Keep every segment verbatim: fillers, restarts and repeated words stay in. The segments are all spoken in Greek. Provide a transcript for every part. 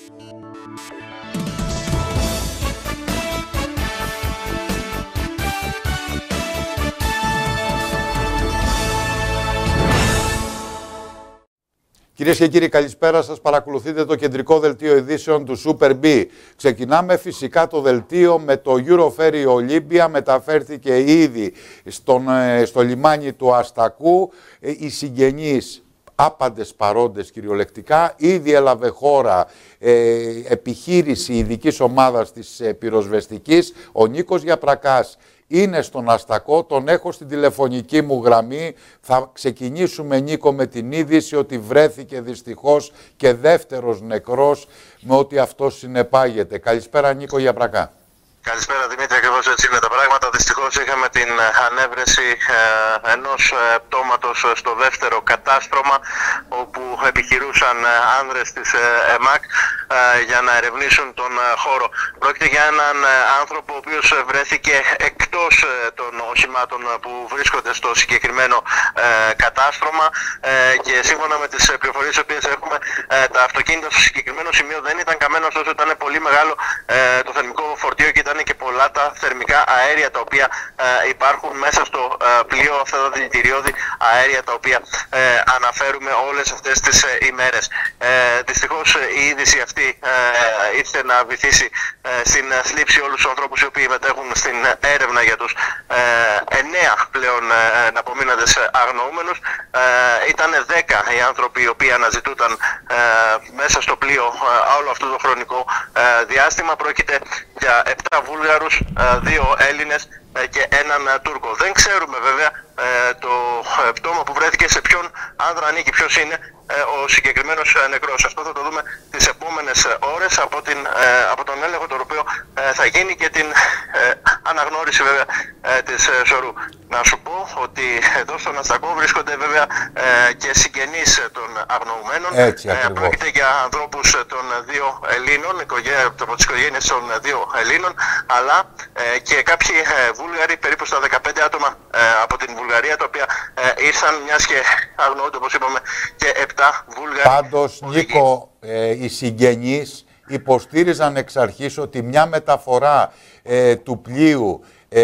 Κυρίες και κύριοι, καλησπέρα σας. Παρακολουθείτε το κεντρικό δελτίο ειδήσεων του Super B. Ξεκινάμε φυσικά το δελτίο με το Euroferry Olympia. Μεταφέρθηκε ήδη στον, στο λιμάνι του Αστακού. Οι συγγενείς, άπαντες παρόντες κυριολεκτικά, ήδη έλαβε χώρα ε, επιχείρηση ειδικής ομάδας της ε, πυροσβεστικής. Ο Νίκος Γιαπρακάς είναι στον Αστακό, τον έχω στην τηλεφωνική μου γραμμή. Θα ξεκινήσουμε, Νίκο, με την είδηση ότι βρέθηκε δυστυχώς και δεύτερος νεκρός, με ό,τι αυτό συνεπάγεται. Καλησπέρα, Νίκο Γιαπρακά. Καλησπέρα Δημήτρη, ακριβώς έτσι είναι τα πράγματα. Δυστυχώς είχαμε την ανέβρεση ε, ενός ε, πτώματος στο δεύτερο κατάστρωμα, όπου επιχειρούσαν ε, άνδρες της ε, ΕΜΑΚ ε, για να ερευνήσουν τον ε, χώρο. Πρόκειται για έναν ε, άνθρωπο ο οποίος βρέθηκε εκτός ε, των οχημάτων που βρίσκονται στο συγκεκριμένο ε, κατάστρωμα ε, και σύμφωνα με τις πληροφορίες τις οποίες έχουμε, ε, τα αυτοκίνητα στο συγκεκριμένο σημείο δεν ήταν καμένα, ωστόσο ήταν πολύ μεγάλο ε, το θερμικό φορτίο και ήταν και πολλά τα θερμικά αέρια τα οποία ε, υπάρχουν μέσα στο ε, πλοίο, αυτά τα δηλητηριώδη αέρια τα οποία ε, αναφέρουμε όλες αυτές τις ε, ημέρες. Ε, δυστυχώς η είδηση αυτή ε, ήρθε να βυθίσει ε, στην θλίψη όλους τους ανθρώπους οι οποίοι μετέχουν στην έρευνα για τους ε, εννέα πλέον ε, απομείναντες αγνοούμενους. Ε, ήταν δέκα οι άνθρωποι οι οποίοι αναζητούταν ε, μέσα στο πλοίο ε, όλο αυτό το χρονικό ε, διάστημα. Πρόκειται για επτά Βούλγαρους, δύο Έλληνες και έναν Τούρκο. Δεν ξέρουμε βέβαια το πτώμα που βρέθηκε σε ποιον άνδρα ανήκει, ποιος είναι ο συγκεκριμένος νεκρός. Αυτό θα το δούμε τις επόμενες ώρες από, την, από τον έλεγχο, το οποίο θα γίνει, και την αναγνώριση βέβαια της σωρού. Να σου πω ότι εδώ στον Αστακό βρίσκονται βέβαια και συγγενείς των αγνοουμένων. Έτσι, πρόκειται για ανθρώπους των δύο Ελλήνων, από τις οικογένειες των δύο Ελλήνων, αλλά και κάποιοι Βούλγαροι, περίπου στα δεκαπέντε άτομα από την Βουλγαρία, τα οποία ήρθαν, μιας και αγνοούνται, όπως είπαμε, και επτά Βούλγαροι. Πάντως, Νίκο, ε, οι συγγενείς υποστήριζαν εξ αρχής ότι μια μεταφορά ε, του πλοίου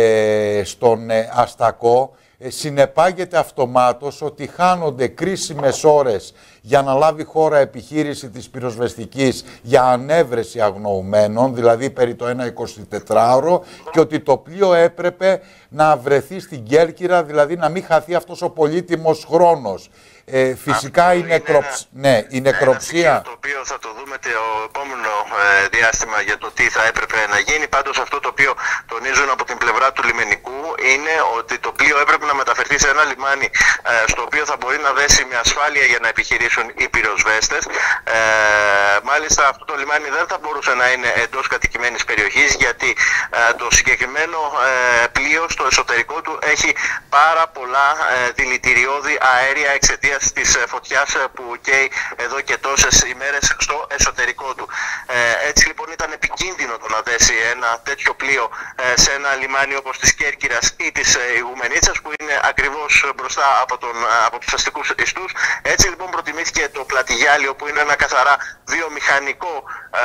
ε, στον ε, Αστακό ε, συνεπάγεται αυτομάτως ότι χάνονται κρίσιμες ώρες για να λάβει χώρα επιχείρηση της πυροσβεστικής για ανέβρεση αγνοουμένων, δηλαδή περί το ένα εικοσιτετράωρο, και ότι το πλοίο έπρεπε να βρεθεί στην Κέρκυρα, δηλαδή να μην χαθεί αυτός ο πολύτιμος χρόνος. Ε, φυσικά η, νεκροψ... ναι, η νεκροψία... Ένα το οποίο θα το δούμε το επόμενο ε, διάστημα για το τι θα έπρεπε να γίνει. Πάντως αυτό το οποίο τονίζουν από την πλευρά του λιμενικού είναι ότι το πλοίο έπρεπε να μεταφερθεί σε ένα λιμάνι ε, στο οποίο θα μπορεί να δέσει με ασφάλεια για να επιχειρήσουν οι πυροσβέστες. Ε, μάλιστα αυτό το λιμάνι δεν θα μπορούσε να είναι εντός κατοικημένης περιοχής, γιατί ε, το συγκεκριμένο ε, πλοίο στο εσωτερικό του έχει πάρα πολλά ε, δηλητηριώδη αέρια εξαιτίας της φωτιάς που καίει εδώ και τόσες ημέρες στο εσωτερικό του. Ε, έτσι λοιπόν ήταν επικίνδυνο το να δέσει ένα τέτοιο πλοίο ε, σε ένα λιμάνι όπως της Κέρκυρας ή της ε, Ιγουμενίτσας, που είναι ακριβώς μπροστά από, τον, από τους αστικούς ιστούς. Έτσι λοιπόν προτιμήθηκε το Πλατιγιάλιο, που είναι ένα καθαρά βιομηχανικό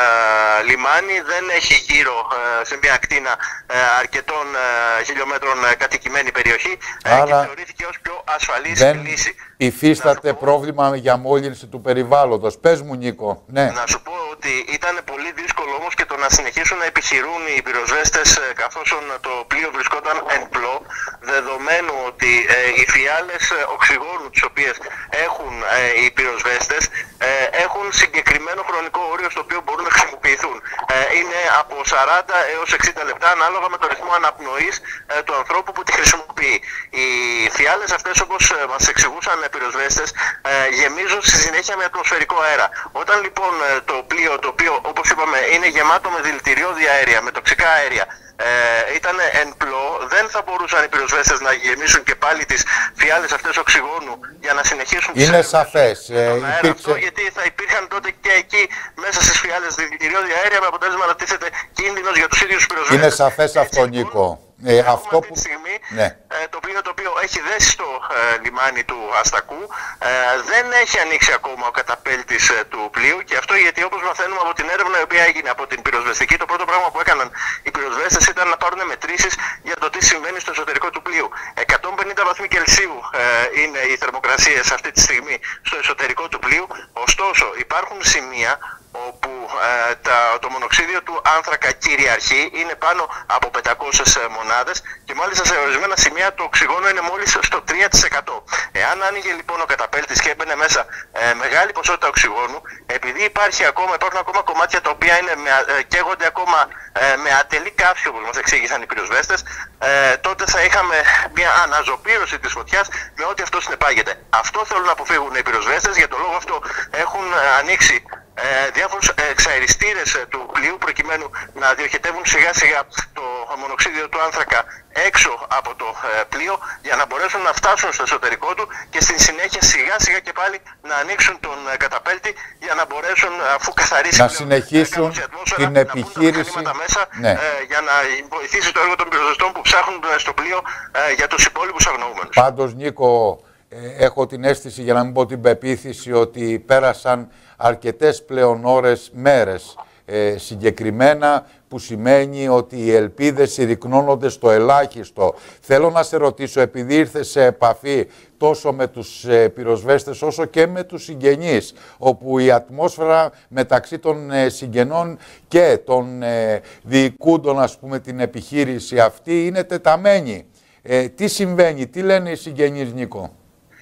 ε, λιμάνι, δεν έχει γύρω ε, σε μια ακτίνα ε, αρκετών ε, χιλιόμετρων ε, κατοικημένη περιοχή, ε, Άρα... και θεωρήθηκε ως πιο ασφαλής δεν... λύση. Υφίσταται πρόβλημα για μόλυνση του περιβάλλοντος. Πες μου, Νίκο. Ναι. Να σου πω ότι ήταν πολύ δύσκολο όμως και το να συνεχίσουν να επιχειρούν οι πυροσβέστες καθώς το πλοίο βρισκόταν εν πλώ, δεδομένου ότι ε, οι φιάλες οξυγόνου τις οποίες έχουν ε, οι πυροσβέστες ε, έχουν συγκεκριμένο χρονικό όριο στο οποίο μπορούν να χρησιμοποιηθούν. Ε, είναι από σαράντα έως εξήντα λεπτά, ανάλογα με το ρυθμό αναπνοής ε, του ανθρώπου που τη χρησιμοποιεί. Οι φιάλες αυτές, όπως ε, μας εξηγούσαν πυροσβέστες, ε, γεμίζουν στη συνέχεια με ατμοσφαιρικό αέρα. Όταν λοιπόν ε, το πλοίο, το οποίο όπως είπαμε είναι γεμάτο με δηλητηριώδη αέρια, με τοξικά αέρια, ε, ήταν εν πλώ, δεν θα μπορούσαν οι πυροσβέστες να γεμίσουν και πάλι τις φιάλες αυτές οξυγόνου για να συνεχίσουν. Είναι σαφές. Ε, υπήρξε... αυτό, γιατί θα υπήρχαν τότε και εκεί μέσα στις φιάλες δηλητηριώδη αέρια, με αποτέλεσμα να τίθεται κίνδυνος για τους ίδιους πυροσβέστες. Είναι σαφές αυτό, Νίκο. Ε, αυτό αυτή που... τη στιγμή ναι. ε, το πλοίο το οποίο έχει δέσει στο ε, λιμάνι του Αστακού. Ε, δεν έχει ανοίξει ακόμα ο καταπέλτης ε, του πλοίου, και αυτό γιατί, όπως μαθαίνουμε από την έρευνα η οποία έγινε από την πυροσβεστική, το πρώτο πράγμα που έκαναν οι πυροσβέστες ήταν να πάρουν μετρήσεις για το τι συμβαίνει στο εσωτερικό του πλοίου. εκατόν πενήντα βαθμοί Κελσίου ε, είναι οι θερμοκρασίες αυτή τη στιγμή στο εσωτερικό του πλοίου. Ωστόσο, υπάρχουν σημεία όπου ε, τα, το μονοξίδιο του άνθρακα κυριαρχεί, είναι πάνω από πεντακόσιες μονάδες, και μάλιστα σε ορισμένα σημεία το οξυγόνο είναι μόλις στο τρία τοις εκατό. Εάν άνοιγε λοιπόν ο καταπέλτης και έμπαινε μέσα ε, μεγάλη ποσότητα οξυγόνου, επειδή υπάρχει ακόμα, υπάρχουν ακόμα κομμάτια τα οποία είναι με, ε, καίγονται ακόμα ε, με ατελή καύση, όπως μας εξήγησαν οι πυροσβέστες, ε, τότε θα είχαμε μια αναζωπήρωση της φωτιάς με ό,τι αυτό συνεπάγεται. Αυτό θέλουν να αποφύγουν οι πυροσβέστες, για το λόγο αυτό έχουν ε, ανοίξει Ε, διάφορους εξαεριστήρες ε, του πλοίου, προκειμένου να διοχετεύουν σιγά σιγά το μονοξίδιο του άνθρακα έξω από το ε, πλοίο, για να μπορέσουν να φτάσουν στο εσωτερικό του και στην συνέχεια σιγά σιγά και πάλι να ανοίξουν τον ε, καταπέλτη, για να μπορέσουν, αφού καθαρίσει να πλέον, συνεχίσουν ε, την να επιχείρηση τα μέσα, ναι. ε, για να βοηθήσει το έργο των πυροσβεστών που ψάχνουν στο πλοίο ε, για τους υπόλοιπους αγνοούμενους. Πάντως, Νίκο, ε, έχω την αίσθηση, για να μην πω την πεποίθηση, ότι πέρασαν αρκετές πλέον ώρες, μέρες ε, συγκεκριμένα, που σημαίνει ότι οι ελπίδες συρρυκνώνονται στο ελάχιστο. Θέλω να σε ρωτήσω, επειδή ήρθες σε επαφή τόσο με τους ε, πυροσβέστες όσο και με τους συγγενείς, όπου η ατμόσφαιρα μεταξύ των ε, συγγενών και των ε, διοικούντων, ας πούμε, την επιχείρηση αυτή είναι τεταμένη. Ε, τι συμβαίνει, τι λένε οι συγγενείς, Νίκο?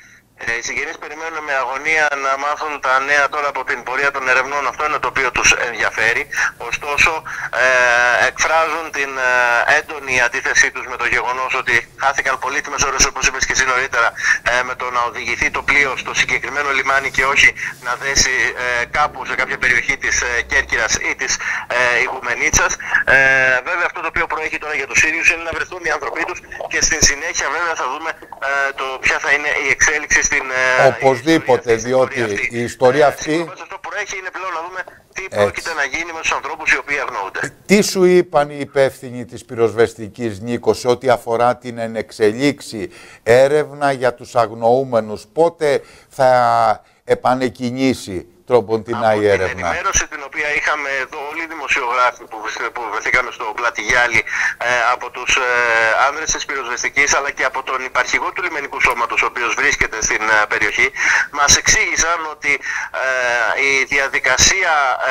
Οι συγγενείς περιμένουν με αγωνία να μάθουν τα νέα τώρα από την πορεία των ερευνών. Αυτό είναι το οποίο τους ενδιαφέρει. Ωστόσο, ε, εκφράζουν την ε, έντονη αντίθεσή τους με το γεγονός ότι χάθηκαν πολύτιμες ώρες, όπως είπες και εσύ νωρίτερα, ε, με το να οδηγηθεί το πλοίο στο συγκεκριμένο λιμάνι και όχι να δέσει ε, κάπου σε κάποια περιοχή της ε, Κέρκυρας ή της ε, Ιγουμενίτσας. Ε, βέβαια, αυτό το οποίο προέχει τώρα για τους Σύριους είναι να βρεθούν οι άνθρωποι τους, και στην συνέχεια βέβαια θα δούμε ε, το ποια θα είναι η εξέλιξη. Στην, Οπωσδήποτε, αυτή, διότι αυτή. η ιστορία ε, αυτή... Αυτό που έχει είναι πλέον να δούμε τι Έτσι. πρόκειται να γίνει με τους ανθρώπους οι οποίοι αγνοούνται. Τι σου είπαν οι υπεύθυνοι της πυροσβεστικής, Νίκο, σε ό,τι αφορά την ενεξελίξη έρευνα για τους αγνοούμενους? Πότε θα επανεκκινήσει τροποντινά η έρευνα? Από την ενημέρωση την οποία είχαμε εδώ όλοι οι δημοσιογράφοι που, που βρεθήκαμε στο Πλατιγιάλι ε, από τους ε, άνδρες της πυροσβεστικής, αλλά και από τον υπαρχηγό του λιμενικού σώματος, ο οποίος βρίσκεται στην ε, περιοχή, μας εξήγησαν ότι ε, η διαδικασία ε,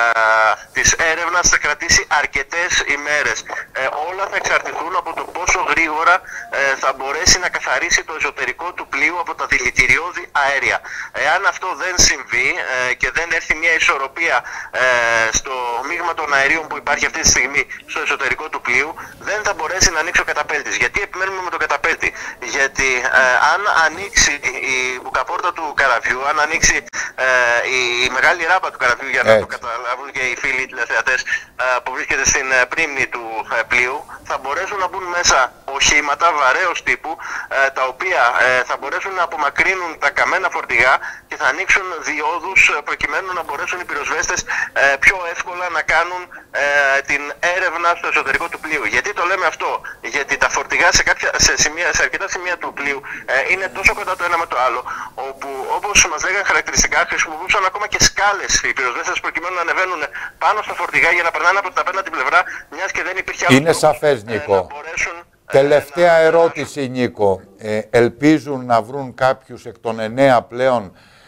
της έρευνας θα κρατήσει αρκετές ημέρες. Ε, όλα θα εξαρτηθούν από το πόσο γρήγορα ε, θα μπορέσει να καθαρίσει το εσωτερικό του πλοίου από τα δηλητηριώδη αέρια. Εάν αυτό δεν συμβεί ε, και δεν έρθει μια ισορροπία ε, στο μείγμα των αερίων που υπάρχει αυτή τη στιγμή στο εσωτερικό του πλοίου, δεν θα μπορέσει να ανοίξει ο καταπέλτης. Γιατί επιμένουμε με τον καταπέλτη? Γιατί ε, αν ανοίξει η μπουκαπόρτα του καραβιού, αν ανοίξει ε, η, η μεγάλη ράμπα του καραβιού, για να Έτσι. το καταλάβουν και οι φίλοι τηλεθεατές ε, που βρίσκεται στην ε, πρίμνη του ε, πλοίου, θα μπορέσουν να μπουν μέσα οχήματα βαρέως τύπου, ε, τα οποία ε, θα μπορέσουν να απομακρύνουν τα καμένα φορτηγά και θα ανοίξουν διόδους προκειμένου να μπορέσουν οι πυροσβέστες ε, πιο εύκολα να κάνουν ε, την έρευνα στο εσωτερικό του πλοίου. Γιατί το λέμε αυτό? Γιατί τα φορτηγά σε, κάποια, σε, σημεία, σε αρκετά σημεία του πλοίου ε, είναι τόσο κοντά το ένα με το άλλο, όπου, όπως μας λέγανε χαρακτηριστικά, χρησιμοποιούσαν ακόμα και σκάλες οι πυροσβέστες προκειμένου να ανεβαίνουν πάνω στα φορτηγά για να περνάνε από την απέναντι πλευρά, μιας και δεν υπήρχε άλλο. Είναι σαφές, Νίκο. Ε, μπορέσουν, Τελευταία ε, να... ερώτηση, Νίκο. Ε, ελπίζουν να βρουν κάποιους εκ των εννέα πλέον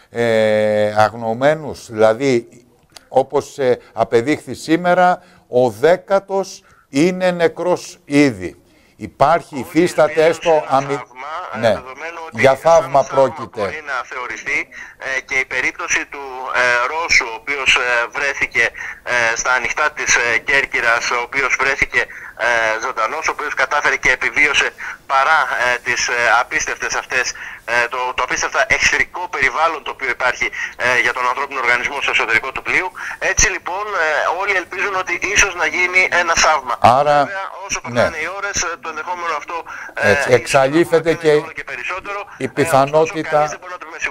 ε, αγνοωμένους? Δηλαδή, όπως ε, απεδείχθη σήμερα, ο δέκατος είναι νεκρός ήδη. Υπάρχει, υφίσταται έστω αμυ... ναι. Για θαύμα πρόκειται. Μπορεί να θεωρηθεί ε, και η περίπτωση του ε, Ρώσου, ο οποίος ε, βρέθηκε ε, στα ανοιχτά της ε, Κέρκυρας, ο οποίος βρέθηκε ε, ζωντανός, ο οποίος κατάφερε και επιβίωσε παρά ε, τις ε, απίστευτες αυτές, ε, το, το απίστευτα εχθρικό περιβάλλον το οποίο υπάρχει ε, για τον ανθρώπινο οργανισμό στο εσωτερικό του πλοίου. Έτσι λοιπόν ε, όλοι ελπίζουν ότι ίσως να γίνει ένα θαύμα. Άρα, βέβαια, όσο περνάνε ναι. οι ώρες, το ενδεχόμενο αυτό ε, εξαλείφεται και, και περισσότερο, η πιθανότητα... ε, ωστόσο, κανείς δεν μπορεί να το πει με σιγουριά.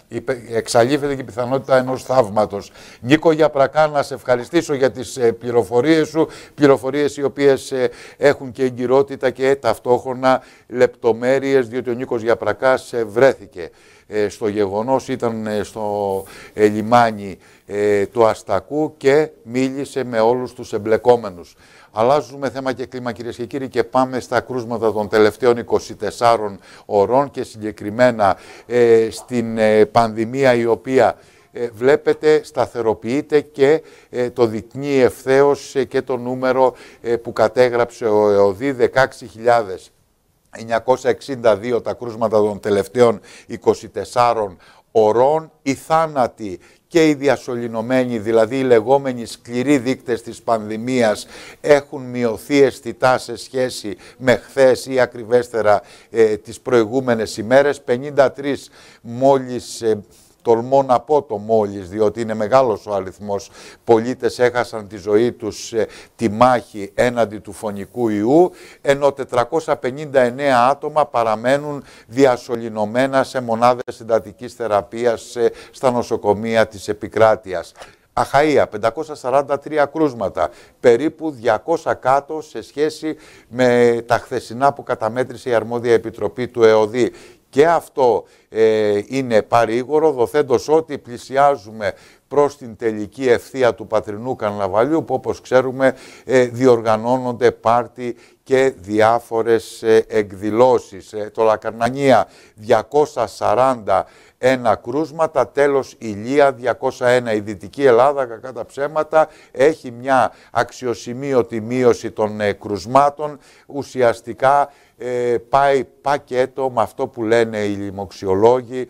εξαλείφεται και η πιθανότητα ενός θαύματος. Νίκο Γιαπρακά, να σε ευχαριστήσω για τις ε, πληροφορίες σου, πληροφορίες οι οποίες ε, έχουν και εγκυρότητα και ταυτόχρονα λεπτομέρειες, διότι ο Νίκος Γιαπρακάς ε, βρέθηκε ε, στο γεγονός, ήταν ε, στο ε, λιμάνι ε, του Αστακού και μίλησε με όλους τους εμπλεκόμενους. Αλλάζουμε θέμα και κλίμα, κυρίες και κύριοι, και πάμε στα κρούσματα των τελευταίων είκοσι τεσσάρων ωρών και συγκεκριμένα ε, στην ε, πανδημία, η οποία ε, βλέπετε σταθεροποιείται και ε, το δεικνύει ευθέως ε, και το νούμερο ε, που κατέγραψε ο ΕΟΔΗ, δεκαέξι χιλιάδες εννιακόσια εξήντα δύο τα κρούσματα των τελευταίων είκοσι τεσσάρων ωρών. Οι θάνατοι και οι διασωληνωμένοι, δηλαδή οι λεγόμενοι σκληροί δείκτες της πανδημίας, έχουν μειωθεί αισθητά σε σχέση με χθες ή ακριβέστερα ε, τις προηγούμενες ημέρες. πενήντα τρεις μόλις, ε, τολμώ να πω το μόλις, διότι είναι μεγάλος ο αριθμός, πολίτες έχασαν τη ζωή τους ε, τη μάχη έναντι του φωνικού ιού, ενώ τετρακόσια πενήντα εννέα άτομα παραμένουν διασωληνωμένα σε μονάδες εντατικής θεραπείας ε, στα νοσοκομεία της επικράτειας. Αχαΐα, πεντακόσια σαράντα τρία κρούσματα, περίπου διακόσια κάτω σε σχέση με τα χθεσινά που καταμέτρησε η αρμόδια επιτροπή του ΕΟΔΗ. Και αυτό ε, είναι παρήγορο, δοθέντως ότι πλησιάζουμε προς την τελική ευθεία του Πατρινού Καρναβαλιού, που όπως ξέρουμε ε, διοργανώνονται πάρτι και διάφορες ε, εκδηλώσεις. Ε, το Λακαρνανία διακόσια σαράντα ένα κρούσματα, τέλος Ηλία διακόσια ένα. Η Δυτική Ελλάδα, κακά τα ψέματα, έχει μια αξιοσημείωτη μείωση των ε, κρουσμάτων. Ουσιαστικά ε, πάει πακέτο με αυτό που λένε οι λοιμοξιολόγοι,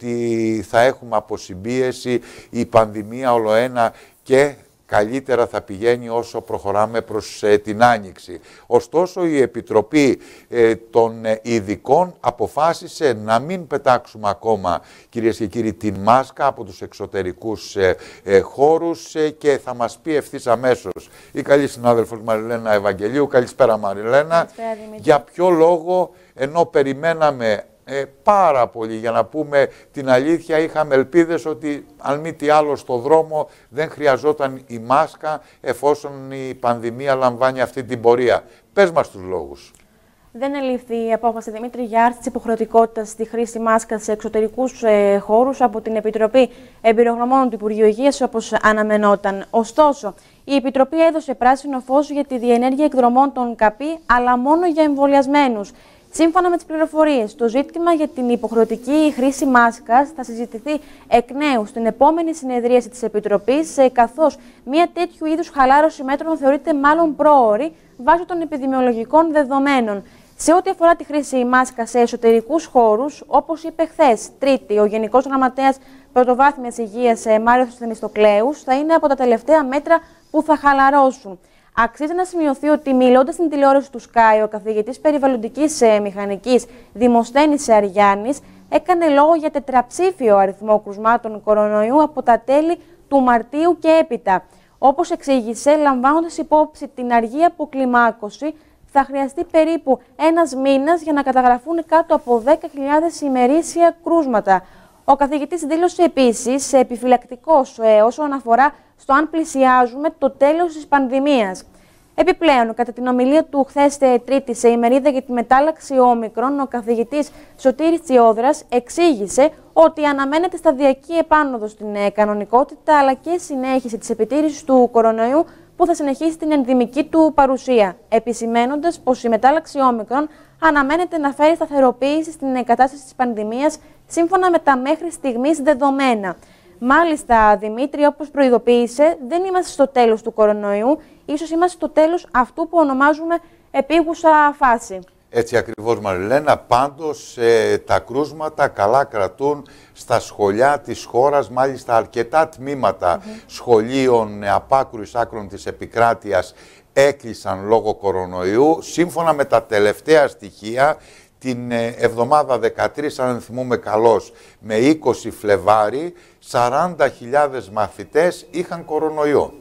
ότι θα έχουμε αποσυμπίεση, η πανδημία ολοένα και καλύτερα θα πηγαίνει όσο προχωράμε προς ε, την Άνοιξη. Ωστόσο, η Επιτροπή ε, των ε, Ειδικών αποφάσισε να μην πετάξουμε ακόμα, κυρίες και κύριοι, την μάσκα από τους εξωτερικούς ε, ε, χώρους ε, και θα μας πει ευθύς αμέσως η καλή συνάδελφος Μαριλένα Ευαγγελίου. Καλησπέρα, Μαριλένα. Καλησπέρα, για ποιο λόγο, ενώ περιμέναμε Ε, πάρα πολύ, για να πούμε την αλήθεια, είχαμε ελπίδες ότι αν μη τι άλλο στο δρόμο δεν χρειαζόταν η μάσκα, εφόσον η πανδημία λαμβάνει αυτή την πορεία. Πες μας τους λόγους. Δεν ελήφθη η απόφαση, Δημήτρη, για άρση της υποχρεωτικότητας στη χρήση μάσκας σε εξωτερικούς ε, χώρους από την Επιτροπή Εμπειρογνωμόνων του Υπουργείου Υγείας, όπως αναμενόταν. Ωστόσο, η Επιτροπή έδωσε πράσινο φως για τη διενέργεια εκδρομών των ΚΑΠΗ, αλλά μόνο για εμβολιασμένους. Σύμφωνα με τις πληροφορίες, το ζήτημα για την υποχρεωτική χρήση μάσκας θα συζητηθεί εκ νέου στην επόμενη συνεδρίαση της Επιτροπής, καθώς μια τέτοιου είδους χαλάρωση μέτρων θεωρείται μάλλον πρόωρη βάσει των επιδημιολογικών δεδομένων. Σε ό,τι αφορά τη χρήση μάσκα σε εσωτερικούς χώρους, όπως είπε χθες, Τρίτη, ο Γενικός Γραμματέας Πρωτοβάθμιας Υγείας Μάριος Θεμιστοκλέους, θα είναι από τα τελευταία μέτρα που θα χαλαρώσουν. Αξίζει να σημειωθεί ότι, μιλώντας στην τηλεόραση του Sky, ο καθηγητής περιβαλλοντικής ε, μηχανικής Δημοσθένης Αριάννης έκανε λόγο για τετραψήφιο αριθμό κρουσμάτων κορονοϊού από τα τέλη του Μαρτίου και έπειτα. Όπως εξήγησε, λαμβάνοντας υπόψη την αργή αποκλιμάκωση, θα χρειαστεί περίπου ένας μήνας για να καταγραφούν κάτω από δέκα χιλιάδες ημερήσια κρούσματα. Ο καθηγητής δήλωσε επίσης επιφυλακτικός ε, όσον αφορά στο αν πλησιάζουμε το τέλος της πανδημίας. Επιπλέον, κατά την ομιλία του χθες Τρίτη σε ημερίδα για τη μετάλλαξη όμικρον, ο καθηγητής Σωτήρης Τσιόδρας εξήγησε ότι αναμένεται σταδιακή επάνωδο στην κανονικότητα, αλλά και συνέχιση της επιτήρησης του κορονοϊού που θα συνεχίσει την ενδυμική του παρουσία, επισημαίνοντας πως η μετάλλαξη όμικρον αναμένεται να φέρει σταθεροποίηση στην κατάσταση της πανδημίας σύμφωνα με τα μέχρι στιγμής δεδομένα. Μάλιστα, Δημήτρη, όπως προειδοποίησε, δεν είμαστε στο τέλος του κορονοϊού, ίσως είμαστε στο τέλος αυτού που ονομάζουμε επίγουσα φάση. Έτσι ακριβώς, Μαριλένα. Πάντως ε, τα κρούσματα καλά κρατούν στα σχολιά της χώρας, μάλιστα αρκετά τμήματα mm-hmm. σχολείων από άκρους άκρων της επικράτειας έκλεισαν λόγω κορονοϊού. Σύμφωνα με τα τελευταία στοιχεία, την εβδομάδα δεκατρείς, αν θυμούμε καλώς, με είκοσι Φλεβάρι, σαράντα χιλιάδες μαθητές είχαν κορονοϊό.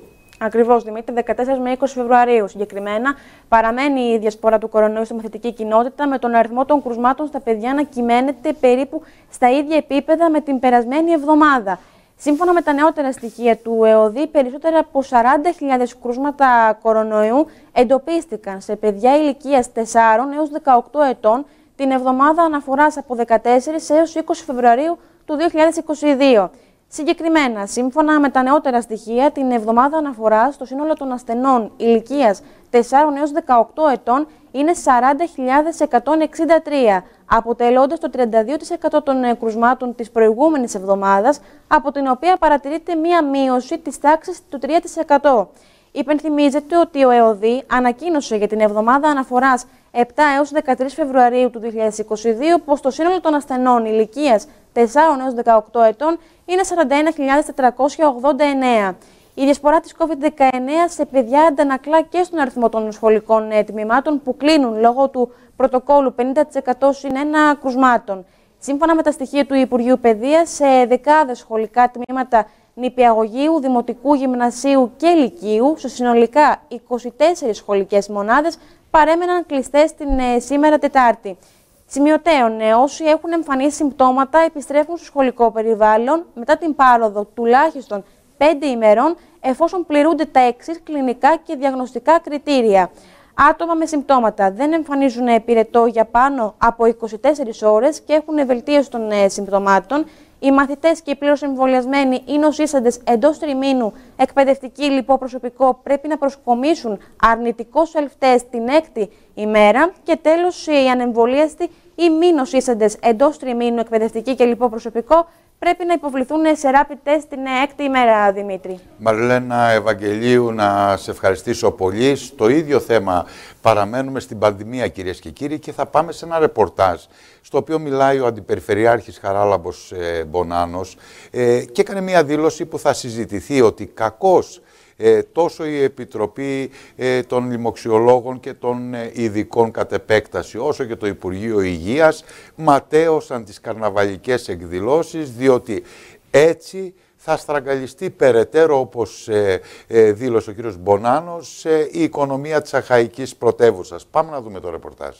Ακριβώς, Δημήτρη, δεκατέσσερις με είκοσι Φεβρουαρίου συγκεκριμένα. Παραμένει η διασπορά του κορονοϊού στη μαθητική κοινότητα, με τον αριθμό των κρουσμάτων στα παιδιά να κυμαίνεται περίπου στα ίδια επίπεδα με την περασμένη εβδομάδα. Σύμφωνα με τα νεότερα στοιχεία του ΕΟΔΗ, περισσότερα από σαράντα χιλιάδες κρούσματα κορονοϊού εντοπίστηκαν σε παιδιά ηλικίας τεσσάρων έως δεκαοκτώ ετών την εβδομάδα αναφοράς από δεκατέσσερις έως είκοσι Φεβρουαρίου του δύο χιλιάδες είκοσι δύο. Συγκεκριμένα, σύμφωνα με τα νεότερα στοιχεία, την εβδομάδα αναφοράς το σύνολο των ασθενών ηλικίας τεσσάρων έως δεκαοκτώ ετών είναι σαράντα χιλιάδες εκατόν εξήντα τρία, αποτελώντας το τριάντα δύο τοις εκατό των κρουσμάτων της προηγούμενης εβδομάδας, από την οποία παρατηρείται μία μείωση της τάξης του τρία τοις εκατό. Υπενθυμίζεται ότι ο ΕΟΔΗ ανακοίνωσε για την εβδομάδα αναφοράς επτά έως δεκατρείς Φεβρουαρίου του δύο χιλιάδες είκοσι δύο πως το σύνολο των ασθενών ηλικίας τεσσάρων έως δεκαοκτώ ετών είναι σαράντα ένα χιλιάδες τετρακόσια ογδόντα εννέα. Η διασπορά της κόβιντ δεκαεννέα σε παιδιά αντανακλά και στον αριθμό των σχολικών τμήματων που κλείνουν λόγω του πρωτοκόλου πενήντα τοις εκατό συν ένα κρουσμάτων. Σύμφωνα με τα στοιχεία του Υπουργείου Παιδείας, σε δεκάδες σχολικά τμήματα νηπιαγωγείου, δημοτικού, γυμνασίου και λυκείου, σε συνολικά είκοσι τέσσερις σχολικές μονάδες, παρέμεναν κλειστές την ε, σήμερα Τετάρτη. Σημειωτέων, ε, όσοι έχουν εμφανίσει συμπτώματα επιστρέφουν στο σχολικό περιβάλλον μετά την πάροδο τουλάχιστον πέντε ημερών, εφόσον πληρούνται τα εξής κλινικά και διαγνωστικά κριτήρια. Άτομα με συμπτώματα δεν εμφανίζουν πυρετό για πάνω από είκοσι τέσσερις ώρες και έχουν βελτίωση των ε, συμπτωμάτων. Οι μαθητές και οι πλήρως εμβολιασμένοι ή νοσήσαντες εντός τριμήνου, εκπαιδευτικοί λοιπόν προσωπικό, πρέπει να προσκομίσουν αρνητικό self-test την έκτη ημέρα. Και τέλος, οι ανεμβολίαστοι ή μη νοσήσαντες εντός τριμήνου, εκπαιδευτικοί και λοιπόν προσωπικό, πρέπει να υποβληθούν σε rapid test την έκτη ημέρα, Δημήτρη. Μαρλένα Ευαγγελίου, να σε ευχαριστήσω πολύ. Στο ίδιο θέμα παραμένουμε στην πανδημία, κυρίες και κύριοι, και θα πάμε σε ένα ρεπορτάζ στο οποίο μιλάει ο Αντιπεριφερειάρχης Χαράλαμπος ε, Μπονάνος ε, και έκανε μια δήλωση που θα συζητηθεί ότι κακώς Ε, τόσο η Επιτροπή ε, των Λοιμοξιολόγων και των ε, Ειδικών κατ' επέκταση, όσο και το Υπουργείο Υγείας ματαίωσαν τις καρναβαλικές εκδηλώσεις, διότι έτσι θα στραγγαλιστεί περαιτέρω, όπως ε, ε, δήλωσε ο κύριος Μπονάνος, ε, η οικονομία της αχαϊκής πρωτεύουσας. Πάμε να δούμε το ρεπορτάζ.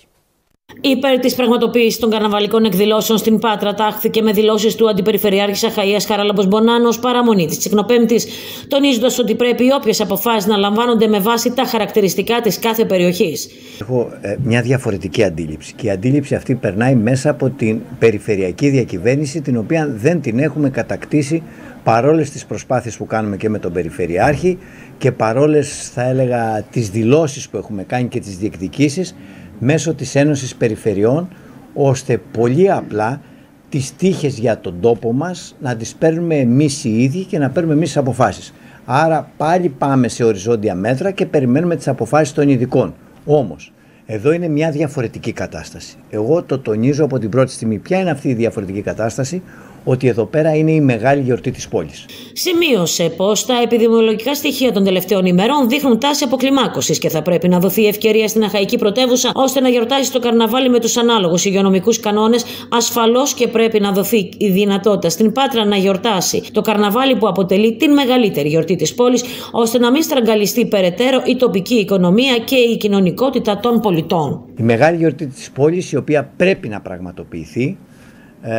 Υπέρ της πραγματοποίησης των καρναβαλικών εκδηλώσεων στην Πάτρα τάχθηκε με δηλώσεις του Αντιπεριφερειάρχης Αχαΐας Χαράλαμπος Μπονάνος παραμονή της Τσικνοπέμπτης, τονίζοντας ότι πρέπει όποιες αποφάσεις να λαμβάνονται με βάση τα χαρακτηριστικά της κάθε περιοχής. Έχω ε, μια διαφορετική αντίληψη και η αντίληψη αυτή περνάει μέσα από την περιφερειακή διακυβέρνηση, την οποία δεν την έχουμε κατακτήσει παρόλες τις προσπάθειες που κάνουμε και με τον Περιφερειάρχη και παρόλες, θα έλεγα, τις δηλώσεις που έχουμε κάνει και τις διεκδικήσεις μέσω της Ένωσης Περιφερειών, ώστε πολύ απλά τις τύχες για τον τόπο μας να τις παίρνουμε εμείς οι ίδιοι και να παίρνουμε εμείς τις αποφάσεις. Άρα πάλι πάμε σε οριζόντια μέτρα και περιμένουμε τις αποφάσεις των ειδικών. Όμως, εδώ είναι μια διαφορετική κατάσταση. Εγώ το τονίζω από την πρώτη στιγμή. Ποια είναι αυτή η διαφορετική κατάσταση? Ότι εδώ πέρα είναι η μεγάλη γιορτή της πόλης. Σημείωσε πως τα επιδημιολογικά στοιχεία των τελευταίων ημερών δείχνουν τάση αποκλιμάκωσης και θα πρέπει να δοθεί ευκαιρία στην αχαϊκή πρωτεύουσα ώστε να γιορτάσει το καρναβάλι με τους ανάλογους υγειονομικούς κανόνες. Ασφαλώς και πρέπει να δοθεί η δυνατότητα στην Πάτρα να γιορτάσει το καρναβάλι που αποτελεί την μεγαλύτερη γιορτή της πόλης, ώστε να μην στραγγαλιστεί περαιτέρω η τοπική οικονομία και η κοινωνικότητα των πολιτών. Η μεγάλη γιορτή της πόλης, η οποία πρέπει να πραγματοποιηθεί ε,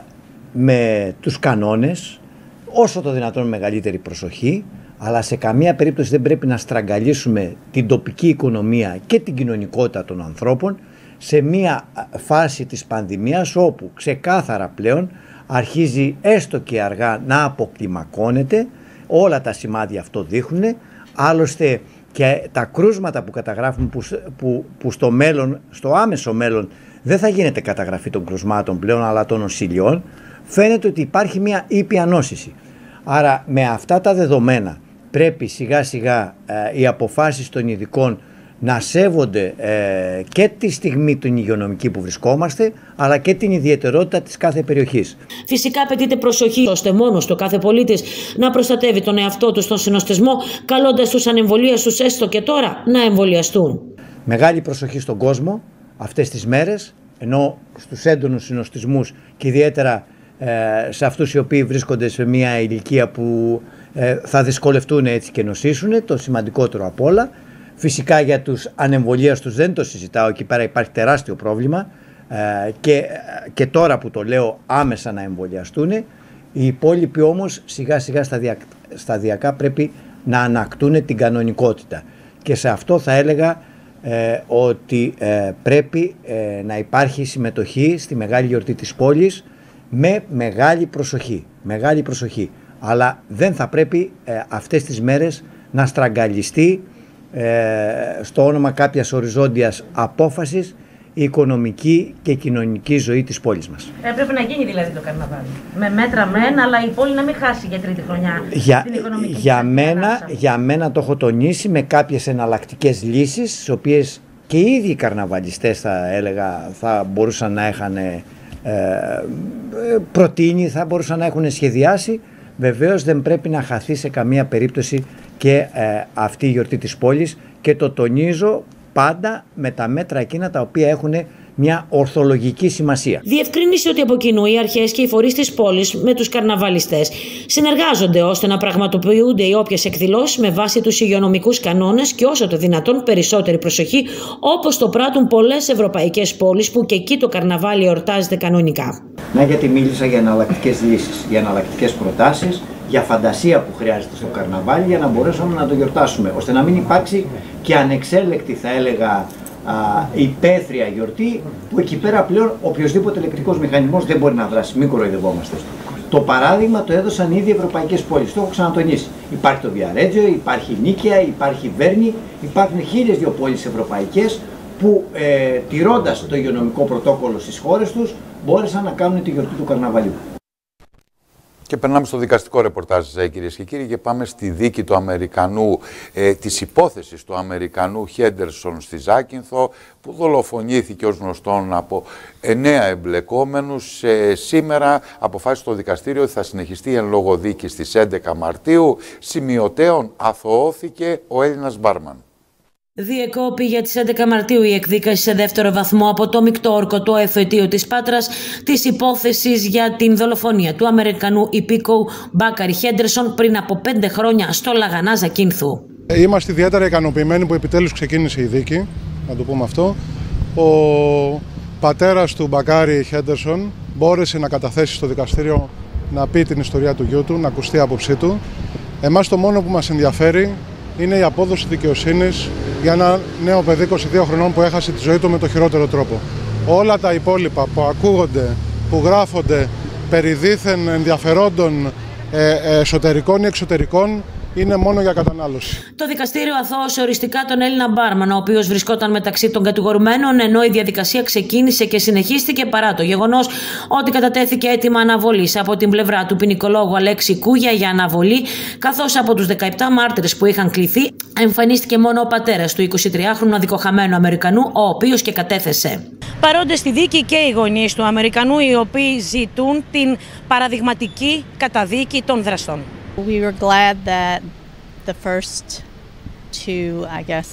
με τους κανόνες, όσο το δυνατόν μεγαλύτερη προσοχή, αλλά σε καμία περίπτωση δεν πρέπει να στραγγαλίσουμε την τοπική οικονομία και την κοινωνικότητα των ανθρώπων σε μια φάση της πανδημίας όπου ξεκάθαρα πλέον αρχίζει έστω και αργά να αποκλιμακώνεται. Όλα τα σημάδια αυτό δείχνουν, άλλωστε και τα κρούσματα που καταγράφουν που, που, που στο μέλλον, στο άμεσο μέλλον δεν θα γίνεται καταγραφή των κρουσμάτων πλέον αλλά των νοσηλιών. Φαίνεται ότι υπάρχει μια ήπια νόσηση. Άρα με αυτά τα δεδομένα πρέπει σιγά σιγά ε, οι αποφάσεις των ειδικών να σέβονται ε, και τη στιγμή την υγειονομική που βρισκόμαστε, αλλά και την ιδιαιτερότητα της κάθε περιοχής. Φυσικά απαιτείται προσοχή, ώστε μόνος το κάθε πολίτης να προστατεύει τον εαυτό του στον συνοστισμό, καλώντας τους ανεμβολίαστους έστω και τώρα να εμβολιαστούν. Μεγάλη προσοχή στον κόσμο αυτές τις μέρες, ενώ στους έντονους συνοστισμούς και ιδιαίτερα σε αυτούς οι οποίοι βρίσκονται σε μια ηλικία που ε, θα δυσκολευτούν έτσι και νοσήσουν, το σημαντικότερο απ' όλα. Φυσικά για τους ανεμβολίαστους δεν το συζητάω, εκεί πέρα υπάρχει τεράστιο πρόβλημα ε, και, και τώρα που το λέω άμεσα να εμβολιαστούν. Οι υπόλοιποι όμως σιγά σιγά σταδιακά, σταδιακά πρέπει να ανακτούν την κανονικότητα. Και σε αυτό θα έλεγα ε, ότι ε, πρέπει ε, να υπάρχει συμμετοχή στη μεγάλη γιορτή της πόλης με μεγάλη προσοχή. Μεγάλη προσοχή. Αλλά δεν θα πρέπει ε, αυτές τις μέρες να στραγγαλιστεί ε, στο όνομα κάποιας οριζόντιας απόφασης η οικονομική και κοινωνική ζωή της πόλης μας. Ε, πρέπει να γίνει δηλαδή το καρναβάλι. Με μέτρα μεν, αλλά η πόλη να μην χάσει για τρίτη χρονιά για, την οικονομική για μένα, για μένα το έχω τονίσει με κάποιες εναλλακτικές λύσεις, τις οποίες και οι ίδιοι καρναβαλιστές θα έλεγα θα μπορούσαν να είχαν ε, προτείνει, θα μπορούσαν να έχουν σχεδιάσει. Βεβαίως δεν πρέπει να χαθεί σε καμία περίπτωση και ε, αυτή η γιορτή της πόλης και το τονίζω πάντα με τα μέτρα εκείνα τα οποία έχουν μια ορθολογική σημασία. Διευκρίνησε ότι από κοινού οι αρχές και οι φορείς της πόλης με τους καρναβαλιστές συνεργάζονται ώστε να πραγματοποιούνται οι όποιες εκδηλώσεις με βάση τους υγειονομικούς κανόνες και όσο το δυνατόν περισσότερη προσοχή, όπως το πράττουν πολλές ευρωπαϊκές πόλεις που και εκεί το καρναβάλι εορτάζεται κανονικά. Να, γιατί μίλησα για εναλλακτικές λύσεις, για εναλλακτικές προτάσεις, για φαντασία που χρειάζεται στο καρναβάλι για να μπορέσουμε να το γιορτάσουμε, ώστε να μην υπάρξει και ανεξέλεκτη, θα έλεγα, α, υπαίθρια γιορτή, που εκεί πέρα πλέον οποιοσδήποτε ηλεκτρικός μηχανισμός δεν μπορεί να δράσει, μην κοροϊδευόμαστε. Το παράδειγμα το έδωσαν ήδη οι ευρωπαϊκές πόλεις, το έχω ξανατονίσει. Υπάρχει το Βιαρέτζιο, υπάρχει η Νίκαια, υπάρχει η Βέρνη, υπάρχουν χίλιες δύο πόλεις ευρωπαϊκές που ε, τηρώντας το υγειονομικό πρωτόκολλο στις χώρες τους μπόρεσαν να κάνουν τη γιορτή του καρναβαλιού. Και περνάμε στο δικαστικό ρεπορτάζ, κυρίες και κύριοι, και πάμε στη δίκη του Αμερικανού, ε, της υπόθεσης του Αμερικανού Χέντερσον στη Ζάκυνθο, που δολοφονήθηκε ως γνωστόν από εννέα εμπλεκόμενους. Ε, σήμερα αποφάσισε το δικαστήριο ότι θα συνεχιστεί εν λόγω δίκη στις έντεκα Μαρτίου. Σημειωτέων αθωώθηκε ο Έλληνας μπάρμαν. Διεκόπη για τις έντεκα Μαρτίου η εκδίκαση σε δεύτερο βαθμό από το μεικτό ορκωτό εφετείο της Πάτρας της υπόθεσης για την δολοφονία του Αμερικανού υπήκοου Μπάκαρη Χέντερσον πριν από πέντε χρόνια στο Λαγανά Ζακίνθου. Είμαστε ιδιαίτερα ικανοποιημένοι που επιτέλους ξεκίνησε η δίκη, να το πούμε αυτό. Ο πατέρας του Μπάκαρη Χέντερσον μπόρεσε να καταθέσει στο δικαστήριο να πει την ιστορία του γιού του, να ακουστεί η άποψή του. Εμάς το μόνο που μας ενδιαφέρει είναι η απόδοση δικαιοσύνης για ένα νέο παιδί είκοσι δύο χρονών που έχασε τη ζωή του με το χειρότερο τρόπο. Όλα τα υπόλοιπα που ακούγονται, που γράφονται περί δίθεν ενδιαφερόντων ε, εσωτερικών ή εξωτερικών είναι μόνο για κατανάλωση. Το δικαστήριο αθώωσε οριστικά τον Έλληνα μπάρμαν, ο οποίος βρισκόταν μεταξύ των κατηγορουμένων, ενώ η διαδικασία ξεκίνησε και συνεχίστηκε παρά το γεγονός ότι κατατέθηκε αίτημα αναβολής από την πλευρά του ποινικολόγου Αλέξη Κούγια για αναβολή, καθώς από τους δεκαεπτά μάρτυρες που είχαν κληθεί εμφανίστηκε μόνο ο πατέρας του εικοσιτριάχρονου αδικοχαμένου Αμερικανού, ο οποίος και κατέθεσε. Παρόντες στη δίκη και οι γονείς του Αμερικανού, οι οποίοι ζητούν την παραδειγματική καταδίκη των δραστών. We were glad that the first two, I guess,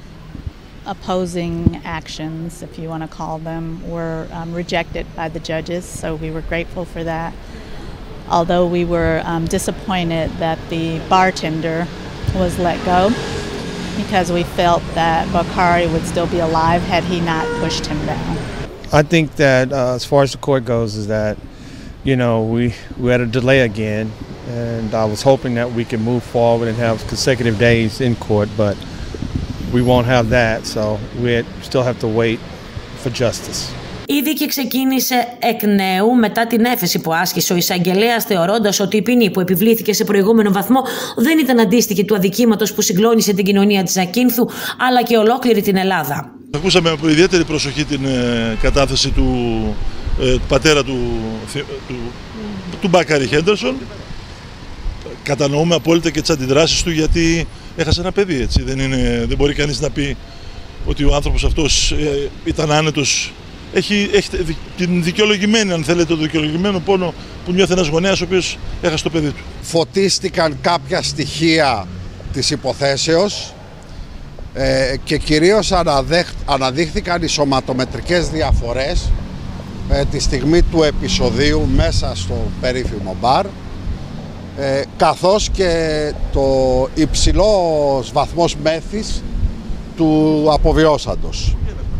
opposing actions, if you want to call them, were um, rejected by the judges, so we were grateful for that. Although we were um, disappointed that the bartender was let go, because we felt that Bakari would still be alive had he not pushed him down. I think that uh, as far as the court goes is that, you know, we, we had a delay again. And I was hoping that we could move forward and have consecutive days in court, but we won't have that, so we still have to wait for justice. Η δίκη ξεκίνησε εκ νέου μετά την έφεση που άσκησε ο εισαγγελέας, θεωρώντας ότι η ποινή που επιβλήθηκε σε προηγούμενο βαθμό δεν ήταν αντίστοιχη του αδικήματος που συγκλώνησε την κοινωνία της Ζακίνθου, αλλά και ολόκληρη την Ελλάδα. Ακούσαμε με ιδιαίτερη προσοχή την ε, κατάθεση του ε, πατέρα του, του, του Μπάκαρη Χέντερσον. Κατανοούμε απόλυτα και τις αντιδράσεις του, γιατί έχασε ένα παιδί, έτσι. Δεν, είναι, δεν μπορεί κανείς να πει ότι ο άνθρωπος αυτός ε, ήταν άνετος. Έχει, έχει την δικαιολογημένη, αν θέλετε, το δικαιολογημένο πόνο που νιώθει ένας γονέας ο οποίος έχασε το παιδί του. Φωτίστηκαν κάποια στοιχεία της υποθέσεως ε, και κυρίως αναδέχ, αναδείχθηκαν οι σωματομετρικές διαφορές ε, τη στιγμή του επεισοδίου μέσα στο περίφημο μπαρ. ε, καθώς και το υψηλός βαθμός μέθης του αποβιώσαντος.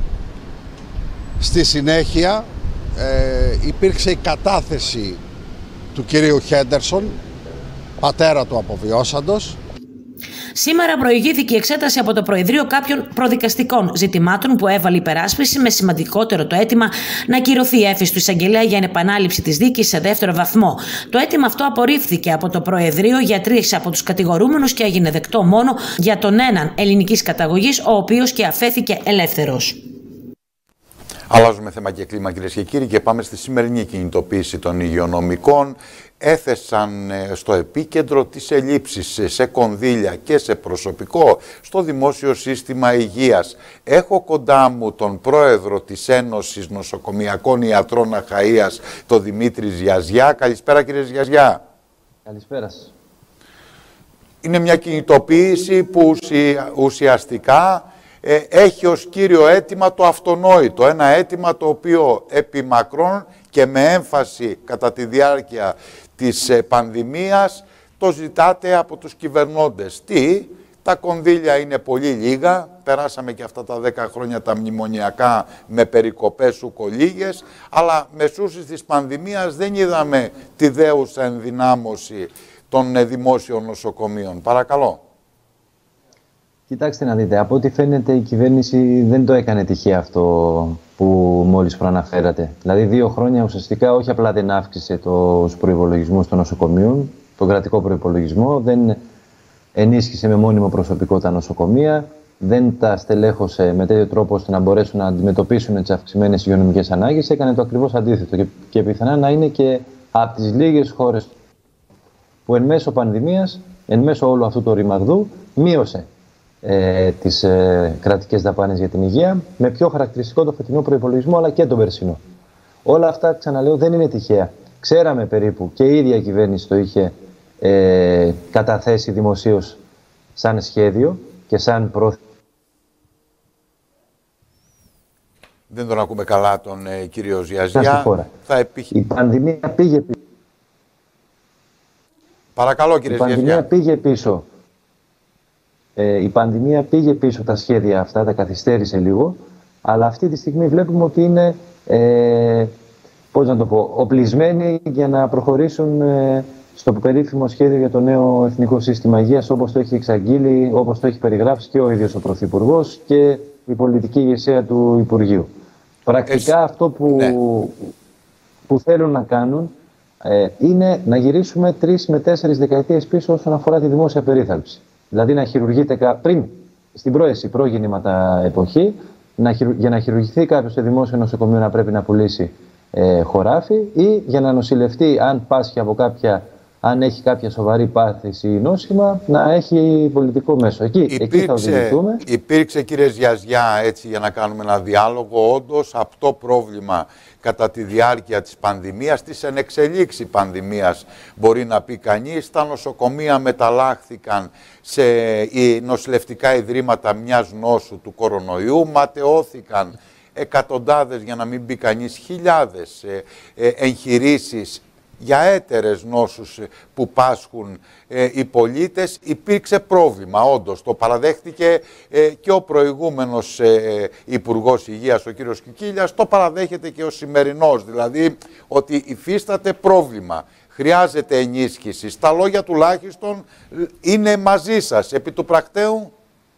Στη συνέχεια ε, υπήρξε η κατάθεση του κυρίου Χέντερσον, πατέρα του αποβιώσαντος. Σήμερα προηγήθηκε η εξέταση από το Προεδρείο κάποιων προδικαστικών ζητημάτων που έβαλε η υπεράσπιση, με σημαντικότερο το αίτημα να ακυρωθεί η έφεση του εισαγγελέα για επανάληψη της δίκης σε δεύτερο βαθμό. Το αίτημα αυτό απορρίφθηκε από το Προεδρείο για τρεις από τους κατηγορούμενους και έγινε δεκτό μόνο για τον έναν ελληνικής καταγωγής, ο οποίος και αφέθηκε ελεύθερος. Αλλάζουμε θέμα και κλίμα, κυρίες και κύριοι, και πάμε στη σημερινή κινητοποίηση των υγειονομικών. Έθεσαν στο επίκεντρο τις ελλείψεις σε κονδύλια και σε προσωπικό στο δημόσιο σύστημα υγείας. Έχω κοντά μου τον πρόεδρο της Ένωσης Νοσοκομιακών Ιατρών Αχαΐας, τον Δημήτρη Ζιαζιά. Καλησπέρα, κύριε Ζιαζιά. Καλησπέρα σας. Είναι μια κινητοποίηση που ουσιαστικά ε, έχει ως κύριο αίτημα το αυτονόητο. Ένα αίτημα το οποίο επί μακρόν και με έμφαση κατά τη διάρκεια της ε, πανδημίας το ζητάτε από τους κυβερνώντες. Τι, τα κονδύλια είναι πολύ λίγα, περάσαμε και αυτά τα δέκα χρόνια τα μνημονιακά με περικοπές ουκολίγες, αλλά μεσούσης της πανδημίας δεν είδαμε τη δέουσα ενδυνάμωση των ε, δημόσιων νοσοκομείων. Παρακαλώ. Κοιτάξτε να δείτε, από ό,τι φαίνεται η κυβέρνηση δεν το έκανε τυχαία αυτό που μόλις προαναφέρατε. Δηλαδή δύο χρόνια ουσιαστικά όχι απλά δεν αύξησε τους προϋπολογισμούς των νοσοκομείων, τον κρατικό προϋπολογισμό, δεν ενίσχυσε με μόνιμο προσωπικό τα νοσοκομεία, δεν τα στελέχωσε με τέτοιο τρόπο ώστε να μπορέσουν να αντιμετωπίσουν τις αυξημένες υγειονομικές ανάγκες, έκανε το ακριβώς αντίθετο και, και πιθανά να είναι και από τις λίγες χώρες που εν μέσω πανδημίας, εν μέσω όλου αυτού του ρημαγδού, μείωσε Ε, τις ε, κρατικές δαπάνες για την υγεία, με πιο χαρακτηριστικό το φετινό προϋπολογισμό αλλά και τον περσινό. Όλα αυτά, ξαναλέω, δεν είναι τυχαία. Ξέραμε περίπου και η ίδια η κυβέρνηση το είχε ε, καταθέσει δημοσίως σαν σχέδιο και σαν πρόθεση. Δεν τον ακούμε καλά τον ε, κύριο Ζιαζιά. Θα επιχει... Η πανδημία πήγε πίσω. Παρακαλώ, κύριε Ζιαζιά. Η πανδημία πήγε πίσω. Ε, η πανδημία πήγε πίσω τα σχέδια αυτά, τα καθυστέρησε λίγο, αλλά αυτή τη στιγμή βλέπουμε ότι είναι, ε, πώς να το πω, οπλισμένοι για να προχωρήσουν ε, στο περίφημο σχέδιο για το νέο Εθνικό Σύστημα Υγείας, όπως το έχει εξαγγείλει, όπως το έχει περιγράψει και ο ίδιος ο Πρωθυπουργός και η πολιτική ηγεσία του Υπουργείου. Πρακτικά Εσύ... αυτό που, ναι. που θέλουν να κάνουν ε, είναι να γυρίσουμε τρεις με τέσσερις δεκαετίες πίσω όσον αφορά τη δημόσια περίθαλψη. Δηλαδή να χειρουργείται πριν, στην πρόεση, προγεννήματα εποχή, να χειρου, για να χειρουργηθεί κάποιος σε δημόσιο νοσοκομείο να πρέπει να πουλήσει ε, χωράφι, ή για να νοσηλευτεί, αν πάσχει από κάποια, αν έχει κάποια σοβαρή πάθηση ή νόσημα, να έχει πολιτικό μέσο. Εκεί, υπήρξε, εκεί θα οδηγηθούμε. Υπήρξε, κύριε Ζιαζιά, έτσι για να κάνουμε ένα διάλογο, όντως αυτό πρόβλημα κατά τη διάρκεια της πανδημίας, της ενεξελίξη πανδημίας, μπορεί να πει κανείς. Τα νοσοκομεία μεταλλάχθηκαν σε νοσηλευτικά ιδρύματα μιας νόσου του κορονοϊού, ματαιώθηκαν εκατοντάδες, για να μην πει κανείς χιλιάδες ε, ε, εγχειρήσεις για έτερες νόσους που πάσχουν ε, οι πολίτες. Υπήρξε πρόβλημα, όντως. Το παραδέχτηκε ε, και ο προηγούμενος ε, Υπουργός Υγείας, ο κύριος Κικίλιας, το παραδέχεται και ο σημερινός, δηλαδή ότι υφίσταται πρόβλημα. Χρειάζεται ενίσχυση. Στα λόγια τουλάχιστον είναι μαζί σας. Επί του πρακτέου.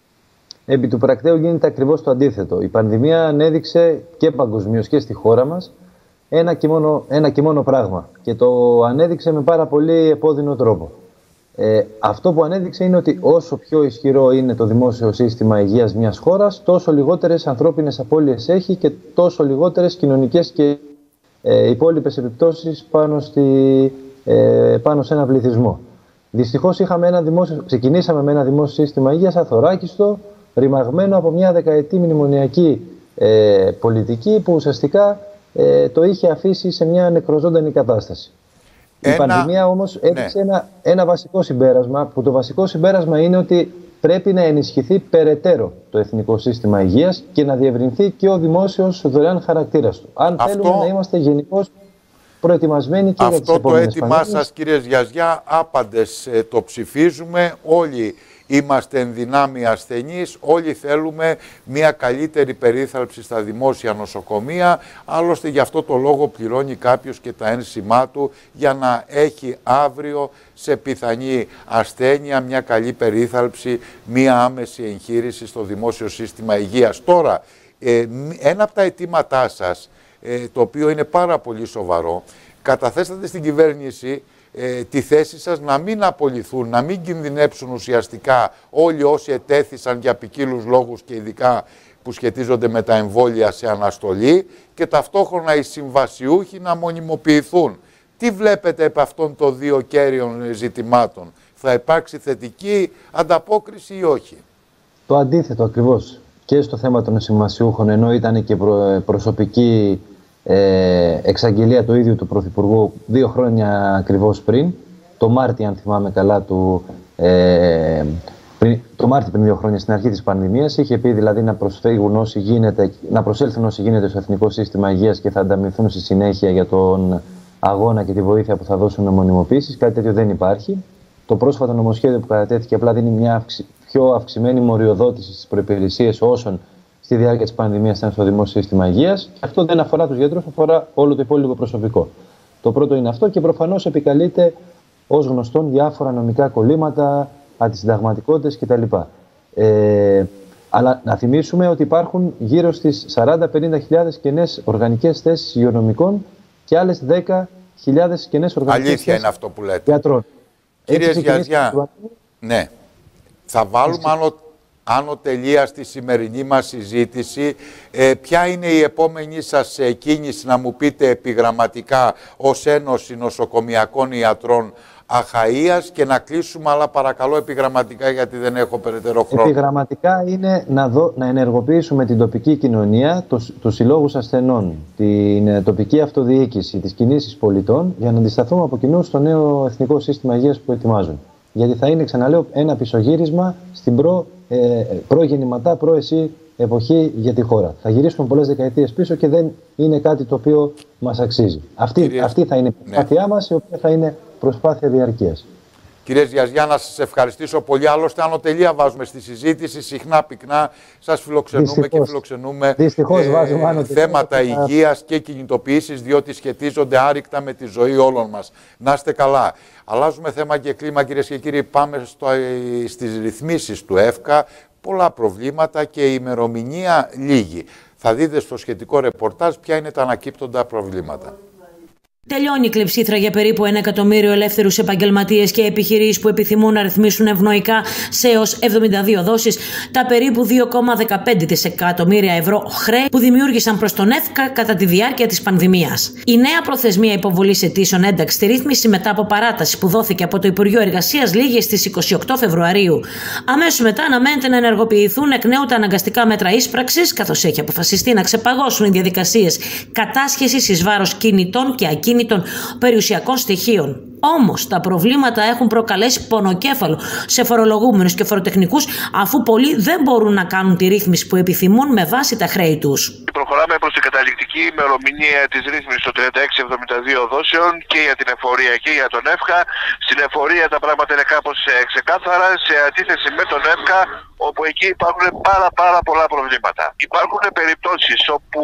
Επί του πρακτέου γίνεται ακριβώς το αντίθετο. Η πανδημία ανέδειξε και παγκοσμίως και στη χώρα μας ένα και μόνο, ένα και μόνο πράγμα. Και το ανέδειξε με πάρα πολύ επώδυνο τρόπο. Ε, αυτό που ανέδειξε είναι ότι όσο πιο ισχυρό είναι το δημόσιο σύστημα υγείας μιας χώρας, τόσο λιγότερες ανθρώπινες απώλειες έχει και τόσο λιγότερες κοινωνικές και ε, υπόλοιπες επιπτώσεις πάνω, στη, ε, πάνω σε ένα πληθυσμό. Δυστυχώς είχαμε ένα δημόσιο, ξεκινήσαμε με ένα δημόσιο σύστημα υγείας αθωράκιστο, ρημαγμένο από μια δεκαετή μνημονιακή ε, πολιτική που ουσιαστικά ε, το είχε αφήσει σε μια νεκροζώντανη κατάσταση. Ένα... Η πανδημία όμως έδειξε ναι. ένα, ένα βασικό συμπέρασμα, που το βασικό συμπέρασμα είναι ότι πρέπει να ενισχυθεί περαιτέρω το Εθνικό Σύστημα Υγείας και να διευρυνθεί και ο δημόσιος δωρεάν χαρακτήρας του. Αν Αυτό... θέλουμε να είμαστε γενικώς προετοιμασμένοι και αυτό για τις επόμενες το αίτημά πανδημίες. σας, κύριε Γιαζιά, άπαντες ε, το ψηφίζουμε. Όλοι είμαστε εν δυνάμει ασθενείς, όλοι θέλουμε μια καλύτερη περίθαλψη στα δημόσια νοσοκομεία. Άλλωστε γι' αυτό το λόγο πληρώνει κάποιος και τα ένσημά του για να έχει αύριο σε πιθανή ασθένεια μια καλή περίθαλψη, μια άμεση εγχείρηση στο δημόσιο σύστημα υγείας. Τώρα, ε, ένα από τα αιτήματά σας, ε, το οποίο είναι πάρα πολύ σοβαρό, καταθέσατε στην κυβέρνηση ε, τη θέση σας να μην απολυθούν, να μην κινδυνέψουν ουσιαστικά όλοι όσοι ετέθησαν για ποικίλους λόγους και ειδικά που σχετίζονται με τα εμβόλια σε αναστολή και ταυτόχρονα οι συμβασιούχοι να μονιμοποιηθούν. Τι βλέπετε επ' αυτών των δύο κέριων ζητημάτων? Θα υπάρξει θετική ανταπόκριση ή όχι? Το αντίθετο ακριβώς. Και στο θέμα των συμβασιούχων, ενώ ήταν και προ, προσωπική ε, εξαγγελία του ίδιου του Πρωθυπουργού δύο χρόνια ακριβώς πριν, το Μάρτιο, αν θυμάμαι καλά, του, ε, πριν, το Μάρτιο πριν δύο χρόνια, στην αρχή της πανδημίας, είχε πει δηλαδή να, προσφύγουν όσοι γίνεται, να προσέλθουν όσοι γίνεται στο Εθνικό Σύστημα Υγείας και θα ανταμυφθούν στη συνέχεια για τον αγώνα και τη βοήθεια που θα δώσουν μονιμοποίησεις. Κάτι τέτοιο δεν υπάρχει. Το πρόσφατο νομοσχέδιο που κατατέθηκε απλά δίνει μια αυξη, πιο αυξημένη μοριοδότηση στις προϋπηρεσίες όσων στη διάρκεια της πανδημίας ήταν στο δημόσιο σύστημα υγείας. Και αυτό δεν αφορά τους γιατρούς, αφορά όλο το υπόλοιπο προσωπικό. Το πρώτο είναι αυτό και προφανώς επικαλείται ως γνωστόν διάφορα νομικά κολλήματα, αντισυνταγματικότητες κτλ. Ε, αλλά να θυμίσουμε ότι υπάρχουν γύρω στις σαράντα με πενήντα χιλιάδες κενές οργανικές θέσεις υγειονομικών και άλλες δέκα χιλιάδες κενές οργανικές θέσεις. Αλήθεια είναι αυτό που λέτε. Γιατρών. Κύριε Γιαζιά, ναι, θα βάλουμε άνω, άνω τελεία στη σημερινή μας συζήτηση. Ε, ποια είναι η επόμενη σας κίνηση, να μου πείτε επιγραμματικά, ως Ένωση Νοσοκομιακών Ιατρών Αχαΐας, και να κλείσουμε, αλλά παρακαλώ επιγραμματικά γιατί δεν έχω περαιτέρω χρόνο. Επιγραμματικά είναι να, δω, να ενεργοποιήσουμε την τοπική κοινωνία, τους, τους συλλόγους ασθενών, την τοπική αυτοδιοίκηση, τις κινήσεις πολιτών, για να αντισταθούμε από κοινού στο νέο Εθνικό Σύστημα Υγείας που ετοιμάζουν. Γιατί θα είναι, ξαναλέω, ένα πισωγύρισμα στην προ, ε, προγεννηματά, προ-εσύ εποχή για τη χώρα. Θα γυρίσουμε πολλές δεκαετίες πίσω και δεν είναι κάτι το οποίο μας αξίζει. Αυτή, Κύριε... αυτή θα είναι η προσπάθειά ναι. μας, η οποία θα είναι προσπάθεια διαρκείας. Κύριε Γιαζιά, να σας ευχαριστήσω πολύ. Άλλωστε, άνω τελεία βάζουμε στη συζήτηση, συχνά πυκνά σας φιλοξενούμε Δυστυχώς. και φιλοξενούμε Δυστυχώς, ε, θέματα υγείας και κινητοποιήσεις, διότι σχετίζονται άρρηκτα με τη ζωή όλων μας. Να είστε καλά. Αλλάζουμε θέμα και κλίμα, κυρίες και κύριοι. Πάμε στο, στις ρυθμίσεις του ΕΦΚΑ. Πολλά προβλήματα και η ημερομηνία λίγη. Θα δείτε στο σχετικό ρεπορτάζ ποια είναι τα ανακύπτοντα προβλήματα. Τελειώνει η κλεψίθρα για περίπου ένα εκατομμύριο ελεύθερους επαγγελματίες και επιχειρήσεις που επιθυμούν να ρυθμίσουν ευνοϊκά σε έως εβδομήντα δύο δόσεις τα περίπου δύο κόμμα δεκαπέντε δισεκατομμύρια ευρώ χρέη που δημιούργησαν προς τον ΕΦΚΑ κατά τη διάρκεια της πανδημίας. Η νέα προθεσμία υποβολής αιτήσεων ένταξη στη ρύθμιση μετά από παράταση που δόθηκε από το Υπουργείο Εργασίας λήγει στις είκοσι οκτώ Φεβρουαρίου. Αμέσως μετά αναμένεται να ενεργοποιηθούν εκ νέου τα αναγκαστικά μέτρα ίσπραξης, καθώς έχει αποφασιστεί να ξεπαγώσουν οι διαδικασίες κατάσχεσης εις βάρος κινητών και ακίνητων των περιουσιακών στοιχείων. Όμως τα προβλήματα έχουν προκαλέσει πονοκέφαλο σε φορολογούμενους και φοροτεχνικούς, αφού πολλοί δεν μπορούν να κάνουν τη ρύθμιση που επιθυμούν με βάση τα χρέη τους. Προχωράμε προς την καταληκτική ημερομηνία της ρύθμισης των τριάντα έξι εβδομήντα δύο δόσεων και για την εφορία και για τον ΕΦΚΑ. Στην εφορία τα πράγματα είναι κάπως ξεκάθαρα, σε αντίθεση με τον ΕΦΚΑ, όπου εκεί υπάρχουν πάρα πάρα πολλά προβλήματα. Υπάρχουν περιπτώσεις όπου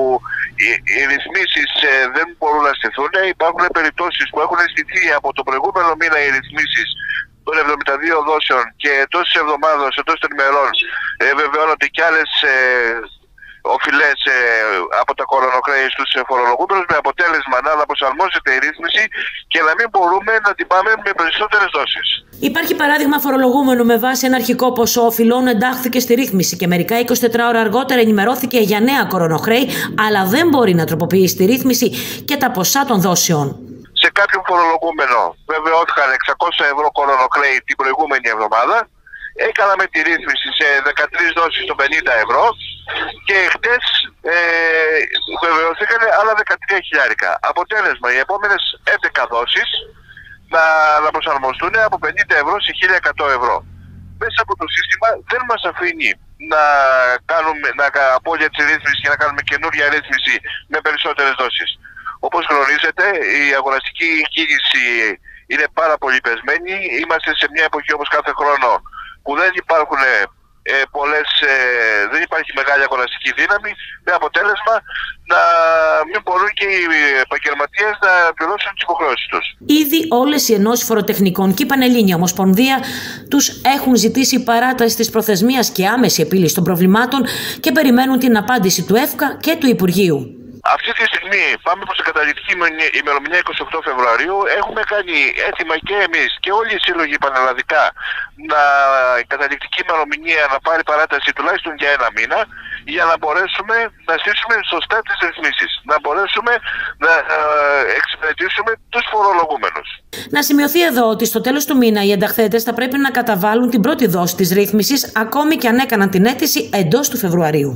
οι, οι ρυθμίσεις δεν μπορούν να στηθούν. Υπάρχουν περιπτώσεις που έχουν στηθεί από το προηγούμενο μήνα οι ρυθμίσεις των εβδομήντα δύο δόσεων και εντός της εβδομάδας, εντός των ημερών, ε, βεβαιώνονται και άλλες ε, οφειλές ε, από τα κορονοχρέη στους φορολογούμενους, με αποτέλεσμα να αναπροσαρμόζεται η ρύθμιση και να μην μπορούμε να την πάμε με περισσότερες δόσεις. Υπάρχει παράδειγμα φορολογούμενου με βάση ένα αρχικό ποσό οφειλών εντάχθηκε στη ρύθμιση και μερικά είκοσι τέσσερις ώρα αργότερα ενημερώθηκε για νέα κορονοχρέη, αλλά δεν μπορεί να τροποποιήσει τη ρύθμιση και τα ποσά των δόσεων. Σε κάποιον φορολογούμενο βεβαιώθηκαν εξακόσια ευρώ κορονοχρέη την προηγούμενη εβδομάδα. Έκαναμε τη ρύθμιση σε δεκατρείς δόσεις των πενήντα ευρώ και χτες ε, βεβαιωθήκαν άλλα δεκατρία χιλιάρικα. Αποτέλεσμα, οι επόμενες έντεκα δόσεις να, να προσαρμοστούν από πενήντα ευρώ σε χίλια εκατό ευρώ. Μέσα από το σύστημα δεν μας αφήνει να κάνουμε να, απόλυτα τη ρύθμιση και να κάνουμε καινούρια ρύθμιση με περισσότερες δόσεις. Όπως γνωρίζετε, η αγοραστική κίνηση είναι πάρα πολύ πεσμένη. Είμαστε σε μια εποχή όπως κάθε χρόνο που δεν υπάρχουν ε, πολλές, ε, δεν υπάρχει μεγάλη αγοραστική δύναμη, με αποτέλεσμα να μην μπορούν και οι επαγγελματίες να πληρώσουν τις υποχρεώσεις τους. Ήδη όλες οι ενώσεις φοροτεχνικών και η Πανελλήνια Ομοσπονδία τους έχουν ζητήσει παράταση της προθεσμίας και άμεση επίλυση των προβλημάτων και περιμένουν την απάντηση του ΕΦΚΑ και του Υπουργείου. Αυτή τη στιγμή πάμε προς την καταληκτική ημερομηνία είκοσι οκτώ Φεβρουαρίου. Έχουμε κάνει έτοιμα και εμείς και όλοι οι σύλλογοι πανελλαδικά να η καταληκτική ημερομηνία να πάρει παράταση τουλάχιστον για ένα μήνα, για να μπορέσουμε να στήσουμε σωστά τις ρυθμίσεις, να μπορέσουμε να εξυπηρετήσουμε τους φορολογούμενους. Να σημειωθεί εδώ ότι στο τέλος του μήνα οι ενταχθέντες θα πρέπει να καταβάλουν την πρώτη δόση της ρύθμισης, ακόμη και αν έκαναν την αίτηση εντός του Φεβρουαρίου.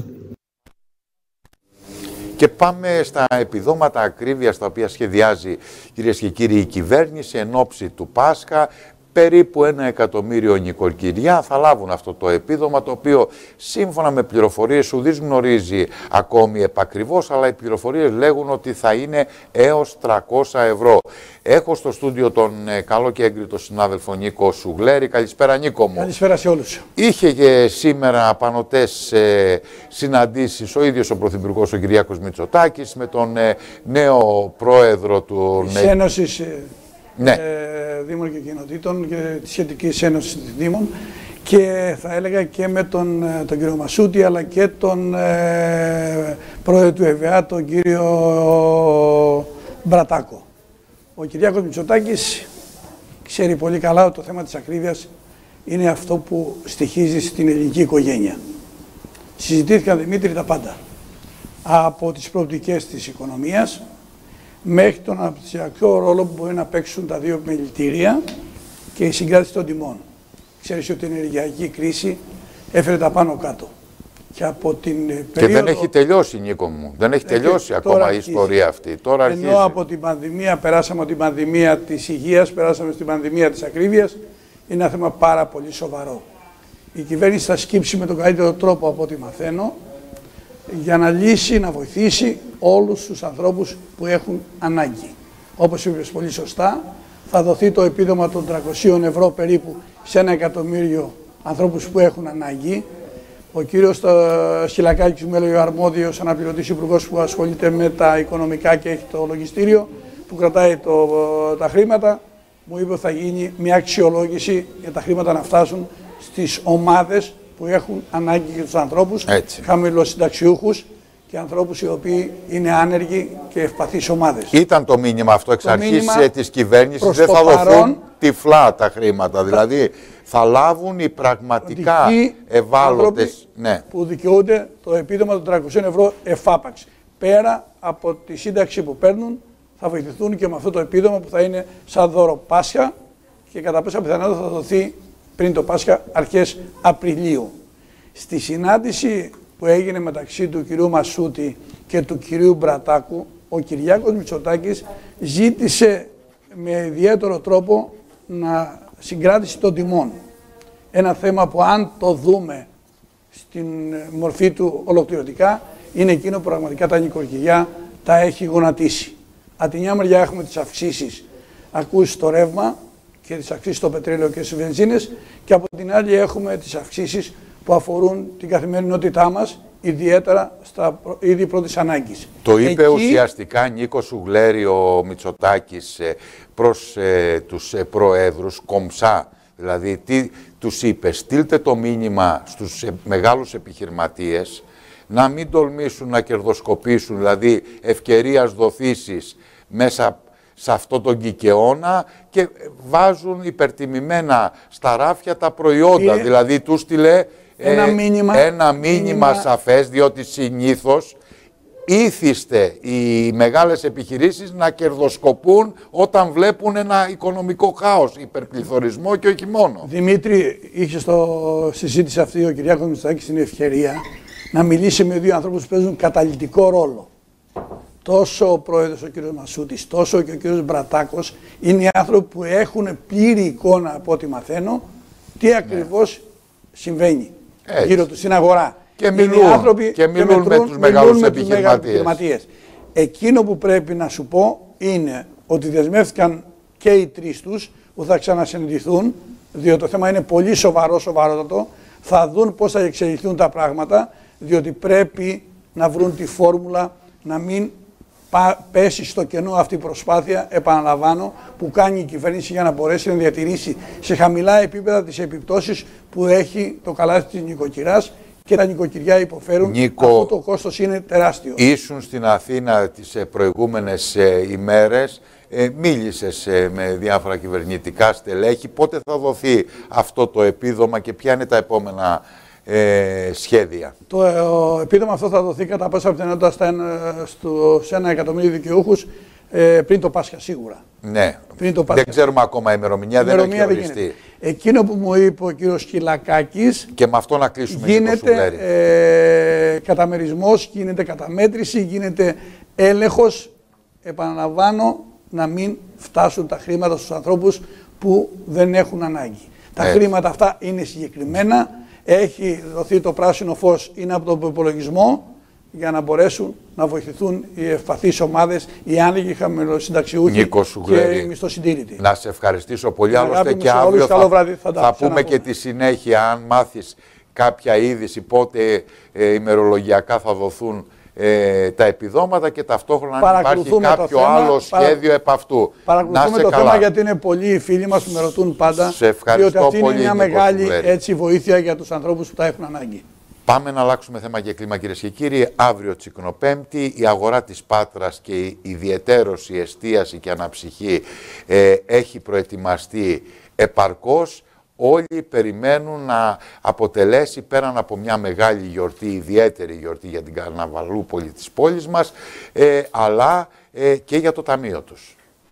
Και πάμε στα επιδόματα ακρίβειας τα οποία σχεδιάζει, κυρίες και κύριοι, η κυβέρνηση εν ώψη του Πάσχα. Περίπου ένα εκατομμύριο νοικοκυριά θα λάβουν αυτό το επίδομα, το οποίο σύμφωνα με πληροφορίες ουδής γνωρίζει ακόμη επακριβώς, αλλά οι πληροφορίες λέγουν ότι θα είναι έως τριακόσια ευρώ. Έχω στο στούντιο τον ε, καλό και έγκριτο συνάδελφο Νίκο Σουγλέρη. Καλησπέρα, Νίκο μου. Καλησπέρα σε όλους. Είχε και σήμερα απανωτές ε, συναντήσεις ο ίδιος ο Πρωθυπουργός ο Κυριάκος Μητσοτάκης με τον ε, νέο πρόεδρο του Της Ένωσης ε, ναι. ε, Δήμων και Κοινοτήτων και της Σχετικής Ένωσης Δήμων, και θα έλεγα και με τον, τον κύριο Μασούτη, αλλά και τον ε, πρόεδρο του ΕΒΑ, τον κύριο Μπρατάκο. Ο Κυριάκος Μητσοτάκης ξέρει πολύ καλά ότι το θέμα της ακρίβειας είναι αυτό που στοιχίζει στην ελληνική οικογένεια. Συζητήθηκαν, Δημήτρη, τα πάντα. Από τις προοπτικές της οικονομίας μέχρι τον αναπτυξιακό ρόλο που μπορεί να παίξουν τα δύο επιμελητήρια και η συγκράτηση των τιμών. Ξέρεις ότι η ενεργειακή κρίση έφερε τα πάνω κάτω. Και, από την περίοδο... και δεν έχει τελειώσει, Νίκο μου. Δεν έχει τελειώσει ακόμα η ιστορία αυτή. Τώρα Ενώ αρχίζει. Από την πανδημία, περάσαμε από την πανδημία της υγείας, περάσαμε στην πανδημία της ακρίβειας, είναι ένα θέμα πάρα πολύ σοβαρό. Η κυβέρνηση θα σκύψει με τον καλύτερο τρόπο, από ό,τι μαθαίνω, για να λύσει, να βοηθήσει όλους τους ανθρώπους που έχουν ανάγκη. Όπως είπες πολύ σωστά, θα δοθεί το επίδομα των τριακοσίων ευρώ περίπου σε ένα εκατομμύριο ανθρώπους που έχουν ανάγκη. Ο κύριος Σκυλακάκης, μου έλεγε, ο αρμόδιος αναπληρωτής υπουργός που ασχολείται με τα οικονομικά και έχει το λογιστήριο που κρατάει το, τα χρήματα, μου είπε ότι θα γίνει μια αξιολόγηση για τα χρήματα να φτάσουν στις ομάδες που έχουν ανάγκη για τους ανθρώπους, χαμηλοσυνταξιούχους και ανθρώπους οι οποίοι είναι άνεργοι και ευπαθείς ομάδες. Ήταν το μήνυμα αυτό εξ αρχής της κυβέρνησης, δεν θα παρόν, δοθούν τυφλά τα χρήματα, δηλαδή θα λάβουν οι πραγματικά ευάλωτες, ναι, που δικαιούνται το επίδομα των τριακοσίων ευρώ εφάπαξ. Πέρα από τη σύνταξη που παίρνουν, θα βοηθηθούν και με αυτό το επίδομα που θα είναι σαν δώρο Πάσχα και κατά πάσα πιθανότητα θα δοθεί πριν το Πάσχα αρχές Απριλίου. Στη συνάντηση που έγινε μεταξύ του κυρίου Μασούτη και του κυρίου Μπρατάκου, ο Κυριάκος Μητσοτάκης ζήτησε με ιδιαίτερο τρόπο να συγκράτηση των τιμών. Ένα θέμα που, αν το δούμε στην μορφή του ολοκληρωτικά, είναι εκείνο που πραγματικά τα νοικοκυριά τα έχει γονατίσει. Από τη μια μεριά έχουμε τις αυξήσεις ακούς στο ρεύμα και τις αυξήσεις στο πετρέλαιο και στις βενζίνες, και από την άλλη έχουμε τις αυξήσεις που αφορούν την καθημερινότητά μας, ιδιαίτερα στα είδη πρώτης ανάγκης. Το είπε Εκεί... ουσιαστικά, Νίκο Σουγλέρη, ο Μητσοτάκης προς ε, τους ε, προέδρους κομψά. Δηλαδή, τι τους είπε, στείλτε το μήνυμα στους ε, μεγάλους επιχειρηματίες να μην τολμήσουν να κερδοσκοπήσουν, δηλαδή ευκαιρίας δοθήσεις μέσα σε αυτό τον κικαιώνα, και βάζουν υπερτιμημένα στα ράφια τα προϊόντα. Είναι... Δηλαδή, του στείλε ένα, ε, μήνυμα, ένα μήνυμα, μήνυμα σαφές, διότι συνήθως ήθιστε οι μεγάλες επιχειρήσεις να κερδοσκοπούν όταν βλέπουν ένα οικονομικό χάος, υπερπληθωρισμό και όχι μόνο. Δημήτρη, είχε στο συζήτηση αυτή ο Κυριάκος Μητσοτάκης την ευκαιρία να μιλήσει με δύο ανθρώπους που παίζουν καταλυτικό ρόλο. Τόσο ο πρόεδρος ο κ. Μασούτης, τόσο και ο κ. Μπρατάκος είναι οι άνθρωποι που έχουν πλήρη εικόνα, από ό,τι μαθαίνω, τι ακριβώς ναι. συμβαίνει Έτσι. γύρω τους στην αγορά. Και μιλούν, άνθρωποι, και μιλούν και μετρούν, με τους μεγάλους επιχειρηματίες. επιχειρηματίες. Εκείνο που πρέπει να σου πω είναι ότι δεσμεύτηκαν και οι τρεις τους που θα ξανασυναντηθούν, διότι το θέμα είναι πολύ σοβαρό, σοβαρότατο. Θα δουν πώς θα εξελιχθούν τα πράγματα, διότι πρέπει να βρουν τη φόρμουλα να μην πέσει στο κενό αυτή η προσπάθεια, επαναλαμβάνω, που κάνει η κυβέρνηση για να μπορέσει να διατηρήσει σε χαμηλά επίπεδα τις επιπτώσεις που έχει το καλάθι της νοικοκυράς και τα νοικοκυριά υποφέρουν. Νίκο, αυτό το κόστος είναι τεράστιο. Ήσουν στην Αθήνα τις προηγούμενες ημέρες, ε, μίλησες ε, με διάφορα κυβερνητικά στελέχη. Πότε θα δοθεί αυτό το επίδομα και ποια είναι τα επόμενα ε, σχέδια? Το ε, επίδομα αυτό θα δοθεί κατά πάσα πιθανότητα σε ένα εκατομμύριο δικαιούχους ε, πριν το Πάσχα σίγουρα. Ναι, πριν το Πάσχα. Δεν ξέρουμε ακόμα η ημερομηνία, δεν έχει οριστεί. Εκείνο που μου είπε ο κύριος Χιλακάκης, και με αυτό να κλείσουμε, γίνεται ε, καταμερισμός, γίνεται καταμέτρηση, γίνεται έλεγχος, επαναλαμβάνω, να μην φτάσουν τα χρήματα στους ανθρώπους που δεν έχουν ανάγκη. Τα Έτσι. χρήματα αυτά είναι συγκεκριμένα, έχει δοθεί το πράσινο φως, είναι από τον προϋπολογισμό για να μπορέσουν να βοηθηθούν οι ευπαθείς ομάδες, οι άνεργοι χαμηλοσυνταξιούχοι και οι μισθοσυντήρητοι. Να σε ευχαριστήσω πολύ. Άλλωστε και αύριο θα, βράδυ, θα, θα πούμε και τη συνέχεια, αν μάθεις κάποια είδηση, πότε ε, ημερολογιακά θα δοθούν ε, τα επιδόματα και ταυτόχρονα αν υπάρχει κάποιο θέμα, άλλο σχέδιο παρα... επ' αυτού. Παρακολουθούμε το καλά. θέμα γιατί είναι πολλοί οι φίλοι μας που με ρωτούν πάντα. Σε ευχαριστώ διότι αυτή πολύ, είναι μια μεγάλη έτσι, βοήθεια για τους ανθρώπους που τα έχουν ανάγκη. Πάμε να αλλάξουμε θέμα και κλίμα, κυρίες και κύριοι. Αύριο Τσικνοπέμπτη, η αγορά της Πάτρας και η ιδιαιτέρως η εστίαση και αναψυχή ε, έχει προετοιμαστεί επαρκώς. Όλοι περιμένουν να αποτελέσει πέραν από μια μεγάλη γιορτή, ιδιαίτερη γιορτή για την καρναβαλούπολη της πόλης μας, ε, αλλά ε, και για το ταμείο τους.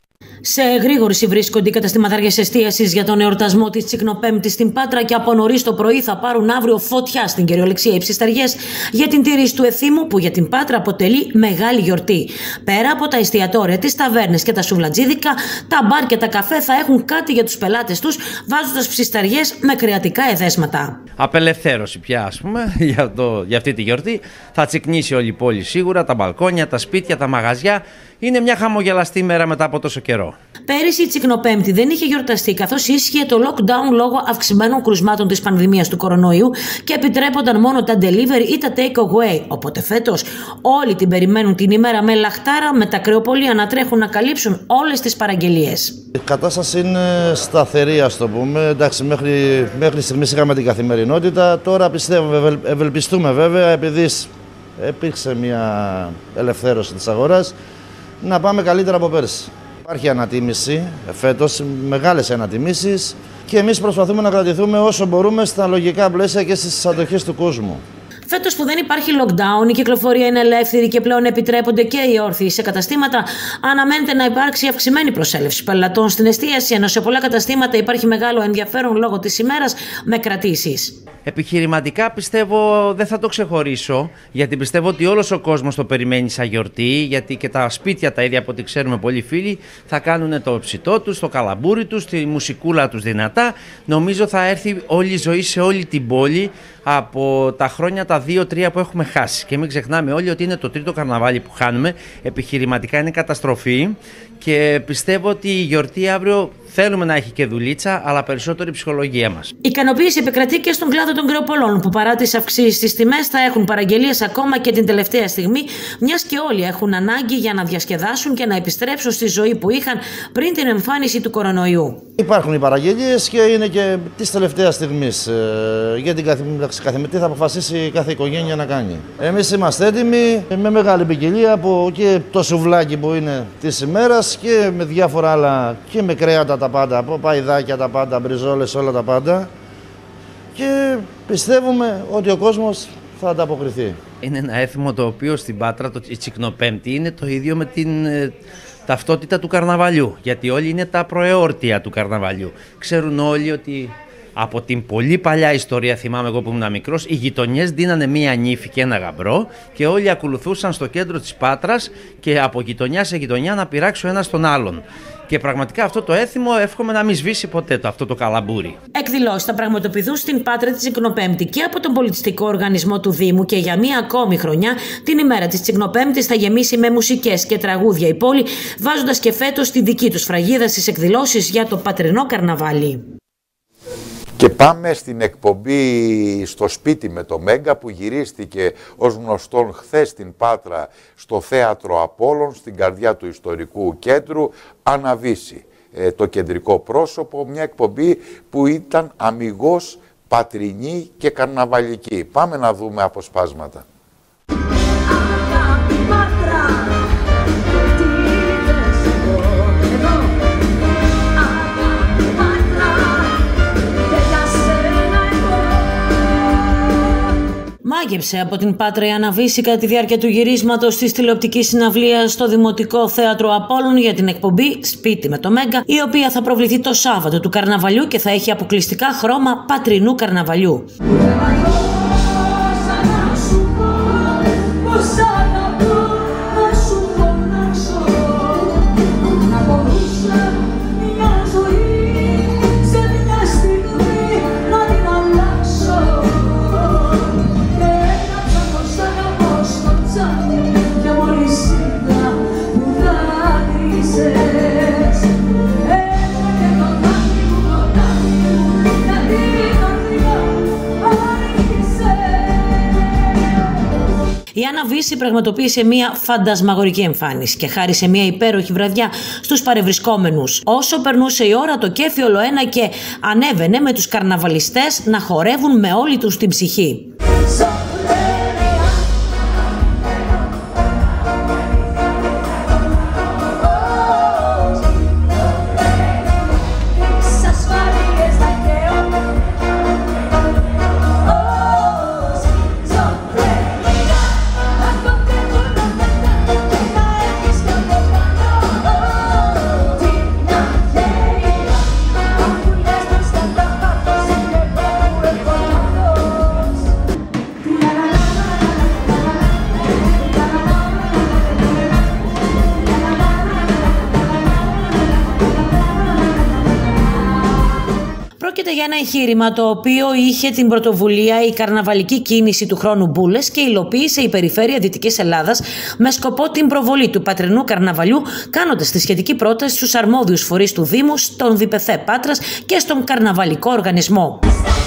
Σε εγρήγορση βρίσκονται οι καταστηματάρχες εστίασης για τον εορτασμό της Τσικνοπέμπτης στην Πάτρα και από νωρίς το πρωί θα πάρουν αύριο φωτιά στην κυριολεξία οι ψισταριές για την τήρηση του εθήμου που για την Πάτρα αποτελεί μεγάλη γιορτή. Πέρα από τα εστιατόρια, τις ταβέρνες και τα σουβλατζίδικα, τα μπαρ και τα καφέ θα έχουν κάτι για τους πελάτες τους, βάζοντας ψισταριές με κρεατικά εδέσματα. Απελευθέρωση πια, ας πούμε, για, το, για αυτή τη γιορτή. Θα τσικνήσει όλη η πόλη σίγουρα, τα μπαλκόνια, τα σπίτια, τα μαγαζιά. Είναι μια χαμογελαστή μέρα μετά από τόσο καιρό. Πέρυσι η Τσικνοπέμπτη δεν είχε γιορταστεί καθώς ίσχυε το lockdown λόγω αυξημένων κρουσμάτων της πανδημίας του κορονοϊού και επιτρέπονταν μόνο τα delivery ή τα take away. Οπότε φέτος όλοι την περιμένουν την ημέρα με λαχτάρα, με τα κρεοπολία να τρέχουν να καλύψουν όλες τις παραγγελίες. Η κατάσταση είναι σταθερή, ας το πούμε. Εντάξει, μέχρι, μέχρι στιγμής είχαμε την καθημερινότητα. Τώρα πιστεύουμε, ευελπιστούμε βέβαια, επειδή υπήρξε μια ελευθέρωση της αγοράς, να πάμε καλύτερα από πέρσι. Υπάρχει ανατίμηση φέτος, μεγάλες ανατιμήσεις και εμείς προσπαθούμε να κρατηθούμε όσο μπορούμε στα λογικά πλαίσια και στις αντοχές του κόσμου. Φέτος που δεν υπάρχει lockdown, η κυκλοφορία είναι ελεύθερη και πλέον επιτρέπονται και οι όρθιοι σε καταστήματα, αναμένεται να υπάρξει αυξημένη προσέλευση πελατών στην εστίαση, ενώ σε πολλά καταστήματα υπάρχει μεγάλο ενδιαφέρον λόγω της ημέρας με κρατήσεις. Επιχειρηματικά πιστεύω δεν θα το ξεχωρίσω, γιατί πιστεύω ότι όλος ο κόσμος το περιμένει σαν γιορτή, γιατί και τα σπίτια τα ίδια από ό,τι ξέρουμε πολλοί φίλοι θα κάνουν το ψητό τους, το καλαμπούρι τους, τη μουσικούλα τους δυνατά. Νομίζω θα έρθει όλη η ζωή σε όλη την πόλη από τα χρόνια τα δύο τρία που έχουμε χάσει. Και μην ξεχνάμε όλοι ότι είναι το τρίτο καρναβάλι που χάνουμε. Επιχειρηματικά είναι καταστροφή και πιστεύω ότι η γιορτή αύριο θέλουμε να έχει και δουλίτσα, αλλά περισσότερο η ψυχολογία μας. Η ικανοποίηση επικρατεί και στον κλάδο των κρεοπολών, που παρά τις αυξήσεις στις τιμές θα έχουν παραγγελίες ακόμα και την τελευταία στιγμή, μιας και όλοι έχουν ανάγκη για να διασκεδάσουν και να επιστρέψουν στη ζωή που είχαν πριν την εμφάνιση του κορονοϊού. Υπάρχουν οι παραγγελίες και είναι και της τελευταίας στιγμής. Για την καθημερινή θα αποφασίσει κάθε οικογένεια να κάνει. Εμείς είμαστε έτοιμοι με μεγάλη ποικιλία από και το σουβλάκι που είναι της ημέρας και με διάφορα άλλα και με κρέατα τα πάντα, από παϊδάκια τα πάντα, μπριζόλες, όλα τα πάντα. Και πιστεύουμε ότι ο κόσμος θα ανταποκριθεί. Είναι ένα έθιμο το οποίο στην Πάτρα, το, η Τσικνοπέμπτη, είναι το ίδιο με την ε, ταυτότητα του καρναβαλιού. Γιατί όλοι είναι τα προεόρτια του καρναβαλιού. Ξέρουν όλοι ότι Από την πολύ παλιά ιστορία, θυμάμαι εγώ που ήμουν μικρός, οι γειτονιές δίνανε μία νύφη και ένα γαμπρό και όλοι ακολουθούσαν στο κέντρο της Πάτρας και από γειτονιά σε γειτονιά να πειράξει ο ένας τον άλλον. Και πραγματικά αυτό το έθιμο εύχομαι να μην σβήσει ποτέ το, αυτό το καλαμπούρι. Εκδηλώσεις θα πραγματοποιηθούν στην Πάτρα τη Τσικνοπέμπτη και από τον πολιτιστικό οργανισμό του Δήμου και για μία ακόμη χρονιά την ημέρα της Τσικνοπέμπτης θα γεμίσει με μουσικές και τραγούδια η πόλη, βάζοντας και φέτος τη δική τους φραγίδα στις εκδηλώσεις για το πατρινό καρναβάλι. Και πάμε στην εκπομπή στο σπίτι με το Μέγκα που γυρίστηκε ως γνωστόν χθες στην Πάτρα στο Θέατρο Απόλλων, στην καρδιά του ιστορικού κέντρου, αναβήσει ε, το κεντρικό πρόσωπο, μια εκπομπή που ήταν αμιγώς πατρινή και καρναβαλική. Πάμε να δούμε αποσπάσματα. Μάγεψε από την Πάτρα η Αναβίση κατά τη διάρκεια του γυρίσματος της τηλεοπτικής συναυλίας στο Δημοτικό Θέατρο Απόλλων για την εκπομπή Σπίτι με το Μέγκα, η οποία θα προβληθεί το Σάββατο του Καρναβαλιού και θα έχει αποκλειστικά χρώμα πατρινού καρναβαλιού. Η Αναβίση πραγματοποίησε μια φαντασμαγορική εμφάνιση και χάρισε μια υπέροχη βραδιά στους παρευρισκόμενους. Όσο περνούσε η ώρα, το κέφι ολοένα και ανέβαινε με τους καρναβαλιστές να χορεύουν με όλη τους την ψυχή. Για ένα εγχείρημα το οποίο είχε την πρωτοβουλία η καρναβαλική κίνηση του χρόνου Μπούλες και υλοποίησε η Περιφέρεια Δυτικής Ελλάδας με σκοπό την προβολή του πατρινού καρναβαλιού, κάνοντας τη σχετική πρόταση στους αρμόδιους φορείς του Δήμου, στον ΔΠΘ Πάτρας και στον καρναβαλικό οργανισμό.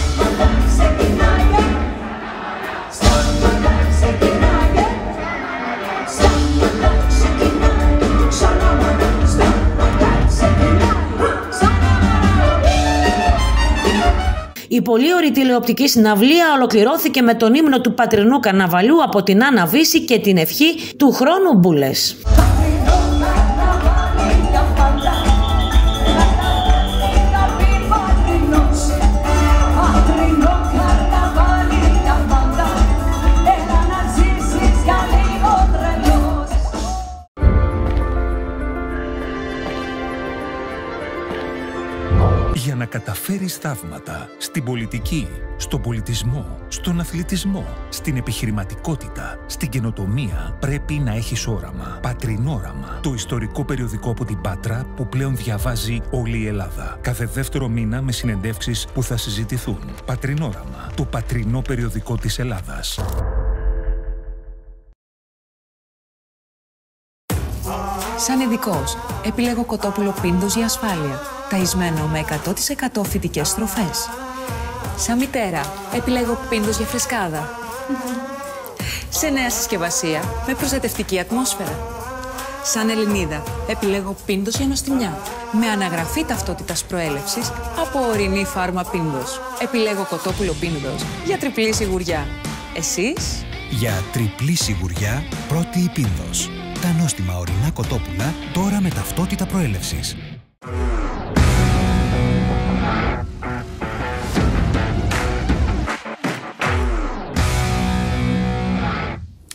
Η πολύ ωραία τηλεοπτική συναυλία ολοκληρώθηκε με τον ύμνο του πατρινού καρναβαλιού από την Αναβίση και την ευχή του χρόνου Μπούλες. Για να καταφέρεις θαύματα στην πολιτική, στον πολιτισμό, στον αθλητισμό, στην επιχειρηματικότητα, στην καινοτομία, πρέπει να έχεις όραμα. Πατρινόραμα. Το ιστορικό περιοδικό από την Πάτρα που πλέον διαβάζει όλη η Ελλάδα. Κάθε δεύτερο μήνα με συνεντεύξεις που θα συζητηθούν. Πατρινόραμα. Το πατρινό περιοδικό της Ελλάδας. Σαν ειδικός, επιλέγω κοτόπουλο Πίνδος για ασφάλεια, ταϊσμένο με εκατό τοις εκατό φυτικές τροφές. Σαν μητέρα, επιλέγω Πίνδος για φρεσκάδα. Σε νέα συσκευασία, με προστατευτική ατμόσφαιρα. Σαν Ελληνίδα, επιλέγω Πίνδος για νοστιμιά, με αναγραφή ταυτότητας προέλευσης από ορεινή φάρμα Πίνδος. Επιλέγω κοτόπουλο Πίνδος για τριπλή σιγουριά. Εσείς? Για τριπλή σιγουριά, πρώτη η Πίνδος. Τα νόστιμα ορεινά κοτόπουλα τώρα με ταυτότητα προέλευσης.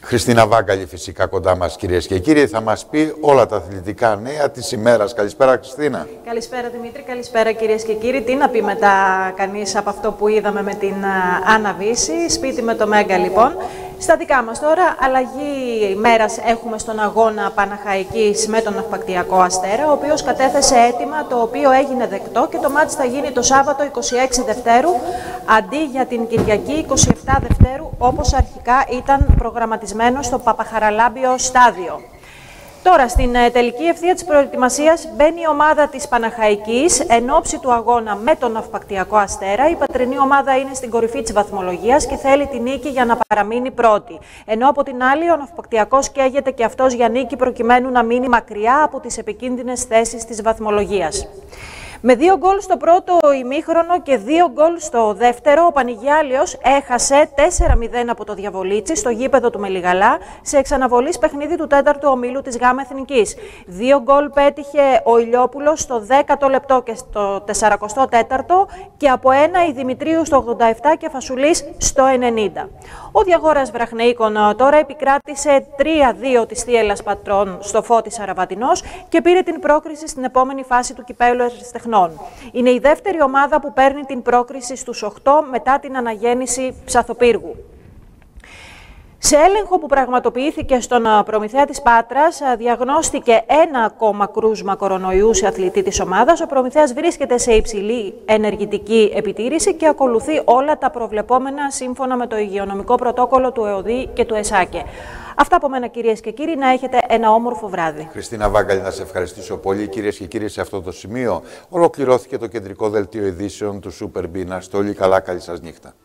Χριστίνα Βάγκαλη φυσικά κοντά μας, κυρίες και κύριοι, θα μας πει όλα τα αθλητικά νέα της ημέρας. Καλησπέρα, Χριστίνα. Καλησπέρα, Δημήτρη. Καλησπέρα, κυρίες και κύριοι. Τι να πει μετά κανείς από αυτό που είδαμε με την Άννα Βύση. Σπίτι με το Μέγκα, λοιπόν. Στα δικά μας τώρα, αλλαγή ημέρας έχουμε στον αγώνα Παναχαϊκής με τον Ναυπακτιακό Αστέρα, ο οποίος κατέθεσε αίτημα το οποίο έγινε δεκτό και το μάτς θα γίνει το Σάββατο είκοσι έξι Δευτέρου αντί για την Κυριακή είκοσι επτά Δευτέρου, όπως αρχικά ήταν προγραμματισμένο στο Παπαχαραλάμπιο στάδιο. Τώρα, στην τελική ευθεία της προετοιμασίας μπαίνει η ομάδα της Παναχαϊκής εν ώψη του αγώνα με τον Ναυπακτιακό Αστέρα. Η πατρινή ομάδα είναι στην κορυφή της βαθμολογίας και θέλει τη νίκη για να παραμείνει πρώτη. Ενώ από την άλλη ο Ναυπακτιακός καίγεται και αυτός για νίκη προκειμένου να μείνει μακριά από τις επικίνδυνες θέσεις της βαθμολογίας. Με δύο γκολ στο πρώτο ημίχρονο και δύο γκολ στο δεύτερο, ο Πανηγιάλιος έχασε τέσσερα μηδέν από το Διαβολίτσι στο γήπεδο του Μελιγαλά σε εξαναβολής παιχνίδι του τέταρτου ομίλου της ΓΑΜΑ Εθνικής. Δύο γκολ πέτυχε ο Ηλιόπουλος στο δέκατο λεπτό και στο τεσσαρακοστό τέταρτο και από ένα η Δημητρίου στο ογδόντα επτά και Φασουλής στο ενενήντα. Ο Διαγόρας Βραχνεΐκων τώρα επικράτησε τρία δύο της Θίελλας Πατρών στο Φώτης Αραβατινός και πήρε την πρόκριση στην επόμενη φάση του Κυπέλλου Ερασιτεχνών. Είναι η δεύτερη ομάδα που παίρνει την πρόκριση στους οκτώ μετά την αναγέννηση Ψαθοπύργου. Σε έλεγχο που πραγματοποιήθηκε στον προμηθέα της Πάτρας, διαγνώστηκε ένα ακόμα κρούσμα κορονοϊού σε αθλητή της ομάδας. Ο προμηθέας βρίσκεται σε υψηλή ενεργητική επιτήρηση και ακολουθεί όλα τα προβλεπόμενα σύμφωνα με το υγειονομικό πρωτόκολλο του ΕΟΔΗ και του ΕΣΑΚΕ. Αυτά από μένα, κυρίες και κύριοι, να έχετε ένα όμορφο βράδυ. Χριστίνα Βάγκαλη, να σε ευχαριστήσω πολύ. Κυρίες και κύριοι, σε αυτό το σημείο ολοκληρώθηκε το κεντρικό δελτίο ειδήσεων του Super B. Να είστε όλοι καλά, καλή σας νύχτα.